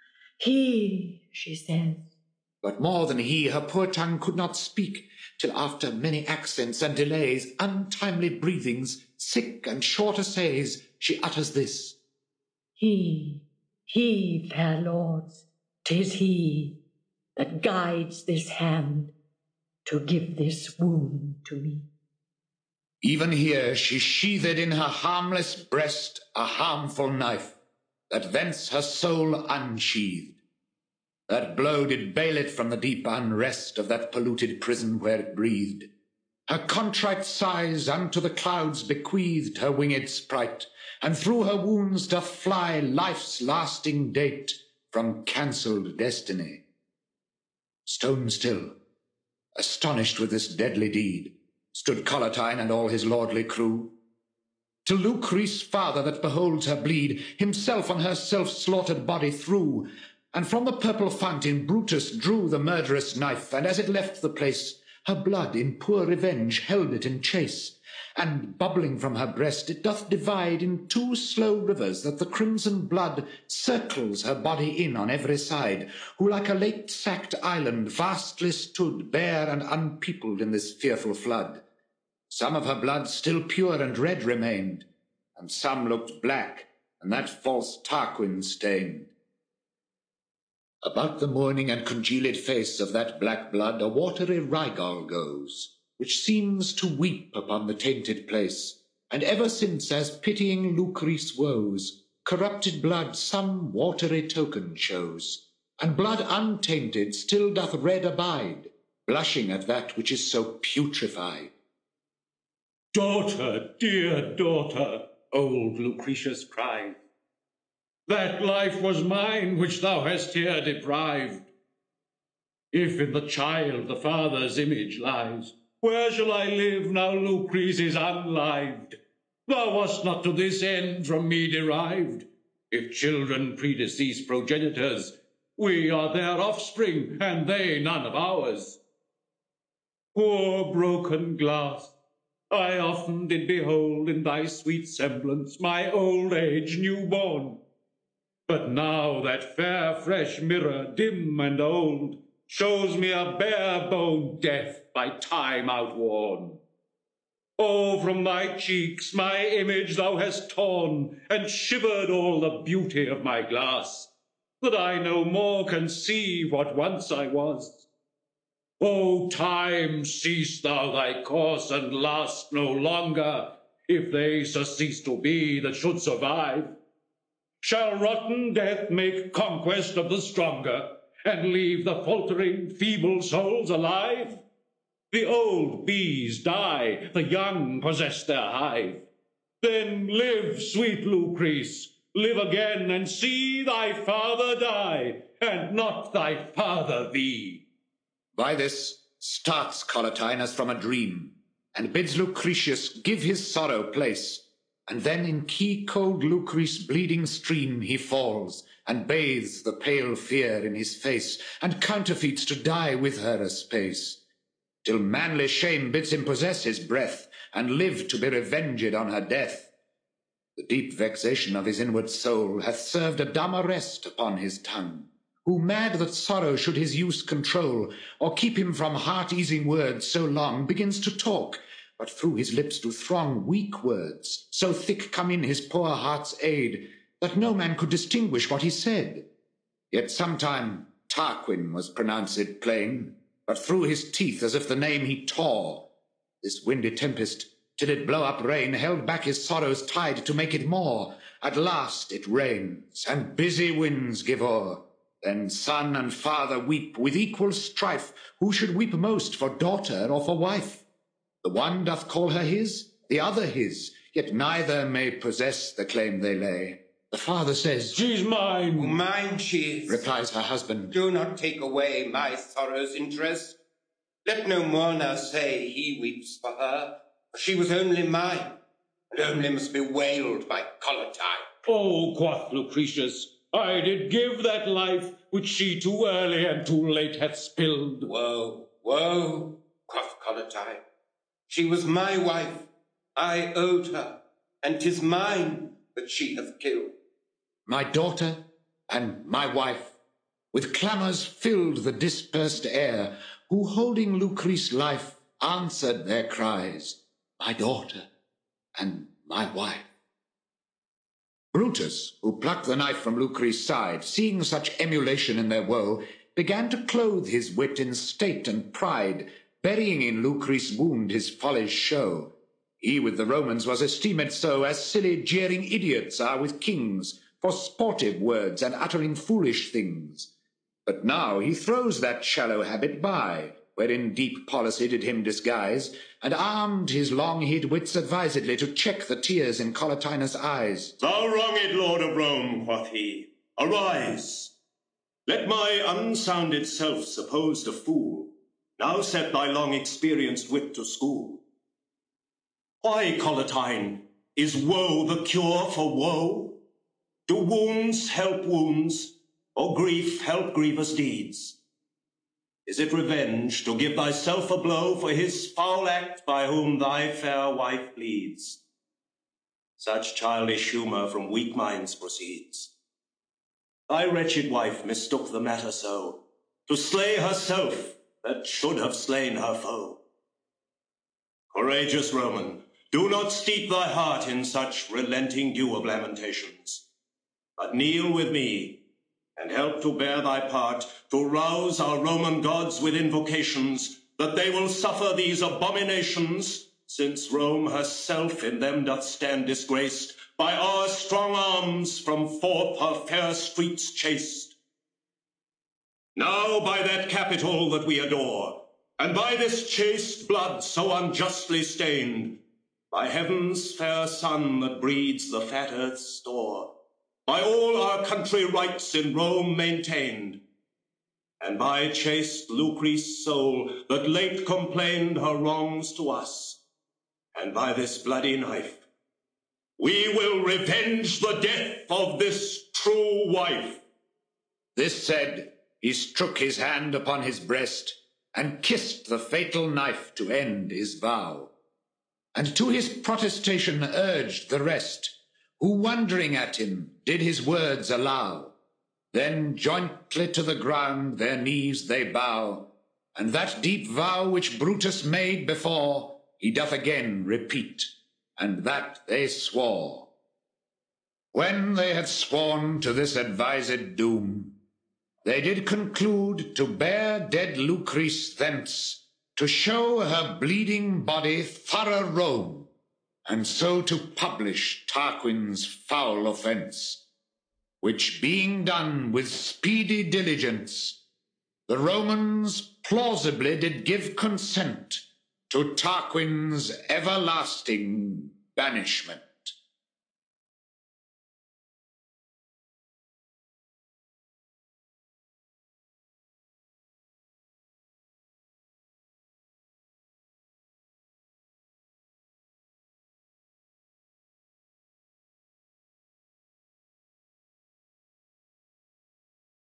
he, she says. But more than he, her poor tongue could not speak, till after many accents and delays, untimely breathings, sick and short essays, she utters this. He, he, fair lords, 'tis he, that guides this hand to give this wound to me. Even here she sheathed in her harmless breast a harmful knife, that thence her soul unsheathed. That blow did bail it from the deep unrest of that polluted prison where it breathed. Her contrite sighs unto the clouds bequeathed her winged sprite, and through her wounds doth fly life's lasting date from cancelled destiny. Stone still, astonished with this deadly deed, stood Collatine and all his lordly crew, till Lucrece father that beholds her bleed himself on her self-slaughtered body threw, and from the purple fountain Brutus drew the murderous knife, and as it left the place, her blood in poor revenge held it in chase, and bubbling from her breast it doth divide in two slow rivers, that the crimson blood circles her body in on every side, who like a late-sacked island vastly stood, bare and unpeopled in this fearful flood. Some of her blood still pure and red remained, and some looked black, and that false Tarquin stained. About the mourning and congealed face of that black blood a watery Rygol goes, which seems to weep upon the tainted place, and ever since, as pitying Lucrece woes, corrupted blood some watery token shows, and blood untainted still doth red abide, blushing at that which is so putrefied. Daughter, dear daughter, old Lucretius cried, that life was mine which thou hast here deprived. If in the child the father's image lies, where shall I live now Lucrece is unlived? Thou wast not to this end from me derived. If children predecease progenitors, we are their offspring, and they none of ours. Poor broken glass, I often did behold in thy sweet semblance my old age newborn. But now that fair fresh mirror, dim and old, shows me a bare-boned death by time outworn. Oh, from thy cheeks my image thou hast torn, and shivered all the beauty of my glass, that I no more can see what once I was. O time, cease thou thy course, and last no longer, if they surcease to be that should survive. Shall rotten death make conquest of the stronger, and leave the faltering, feeble souls alive? The old bees die, the young possess their hive. Then live, sweet Lucrece, live again, and see thy father die, and not thy father thee. By this starts Collatine as from a dream, and bids Lucretius give his sorrow place, and then in key cold Lucrece' bleeding stream he falls, and bathes the pale fear in his face, and counterfeits to die with her a space, till manly shame bids him possess his breath, and live to be revenged on her death. The deep vexation of his inward soul hath served a dumb arrest upon his tongue, who, mad that sorrow should his use control, or keep him from heart-easing words so long, begins to talk, but through his lips do throng weak words, so thick come in his poor heart's aid, that no man could distinguish what he said. Yet sometime Tarquin was pronounced plain, but through his teeth as if the name he tore. This windy tempest, till it blow up rain, held back his sorrow's tide to make it more. At last it rains, and busy winds give o'er. Then son and father weep with equal strife, who should weep most, for daughter or for wife? The one doth call her his, the other his, yet neither may possess the claim they lay. The father says, "She's mine." Oh, mine she is, replies her husband. Do not take away my sorrow's interest. Let no mourner say he weeps for her, for she was only mine, and only must be wailed by Collatine. Oh, quoth Lucretius, I did give that life which she too early and too late hath spilled. Woe, woe, quoth Collatine. She was my wife, I owed her, and 'tis mine that she hath killed. My daughter and my wife, with clamours filled the dispersed air, who holding Lucrece' life answered their cries, my daughter and my wife. Brutus, who plucked the knife from Lucrece' side, seeing such emulation in their woe, began to clothe his wit in state and pride, burying in Lucrece' wound his folly's show. He with the Romans was esteemed so, as silly jeering idiots are with kings, for sportive words and uttering foolish things. But now he throws that shallow habit by, wherein deep policy did him disguise, and armed his long-hid wits advisedly to check the tears in Collatinus' eyes. Thou wronged Lord of Rome, quoth he, arise. Let my unsounded self, supposed a fool, now set thy long-experienced wit to school. Why, Collatine, is woe the cure for woe? Do wounds help wounds, or grief help grievous deeds? Is it revenge to give thyself a blow for his foul act by whom thy fair wife bleeds? Such childish humour from weak minds proceeds. Thy wretched wife mistook the matter so, to slay herself that should have slain her foe. Courageous Roman, do not steep thy heart in such relenting dew of lamentations, but kneel with me, and help to bear thy part, to rouse our Roman gods with invocations, that they will suffer these abominations, since Rome herself in them doth stand disgraced, by our strong arms from forth her fair streets chased. Now by that Capitol that we adore, and by this chaste blood so unjustly stained, by heaven's fair sun that breeds the fat earth's store, by all our country rights in Rome maintained, and by chaste Lucrece' soul that late complained her wrongs to us, and by this bloody knife, we will revenge the death of this true wife. This said, he strook his hand upon his breast, and kissed the fatal knife to end his vow, and to his protestation urged the rest, who wondering at him did his words allow. Then jointly to the ground their knees they bow, and that deep vow which Brutus made before he doth again repeat, and that they swore. When they had sworn to this advised doom, they did conclude to bear dead Lucrece thence, to show her bleeding body thorough Rome, and so to publish Tarquin's foul offence, which being done with speedy diligence, the Romans plausibly did give consent to Tarquin's everlasting banishment.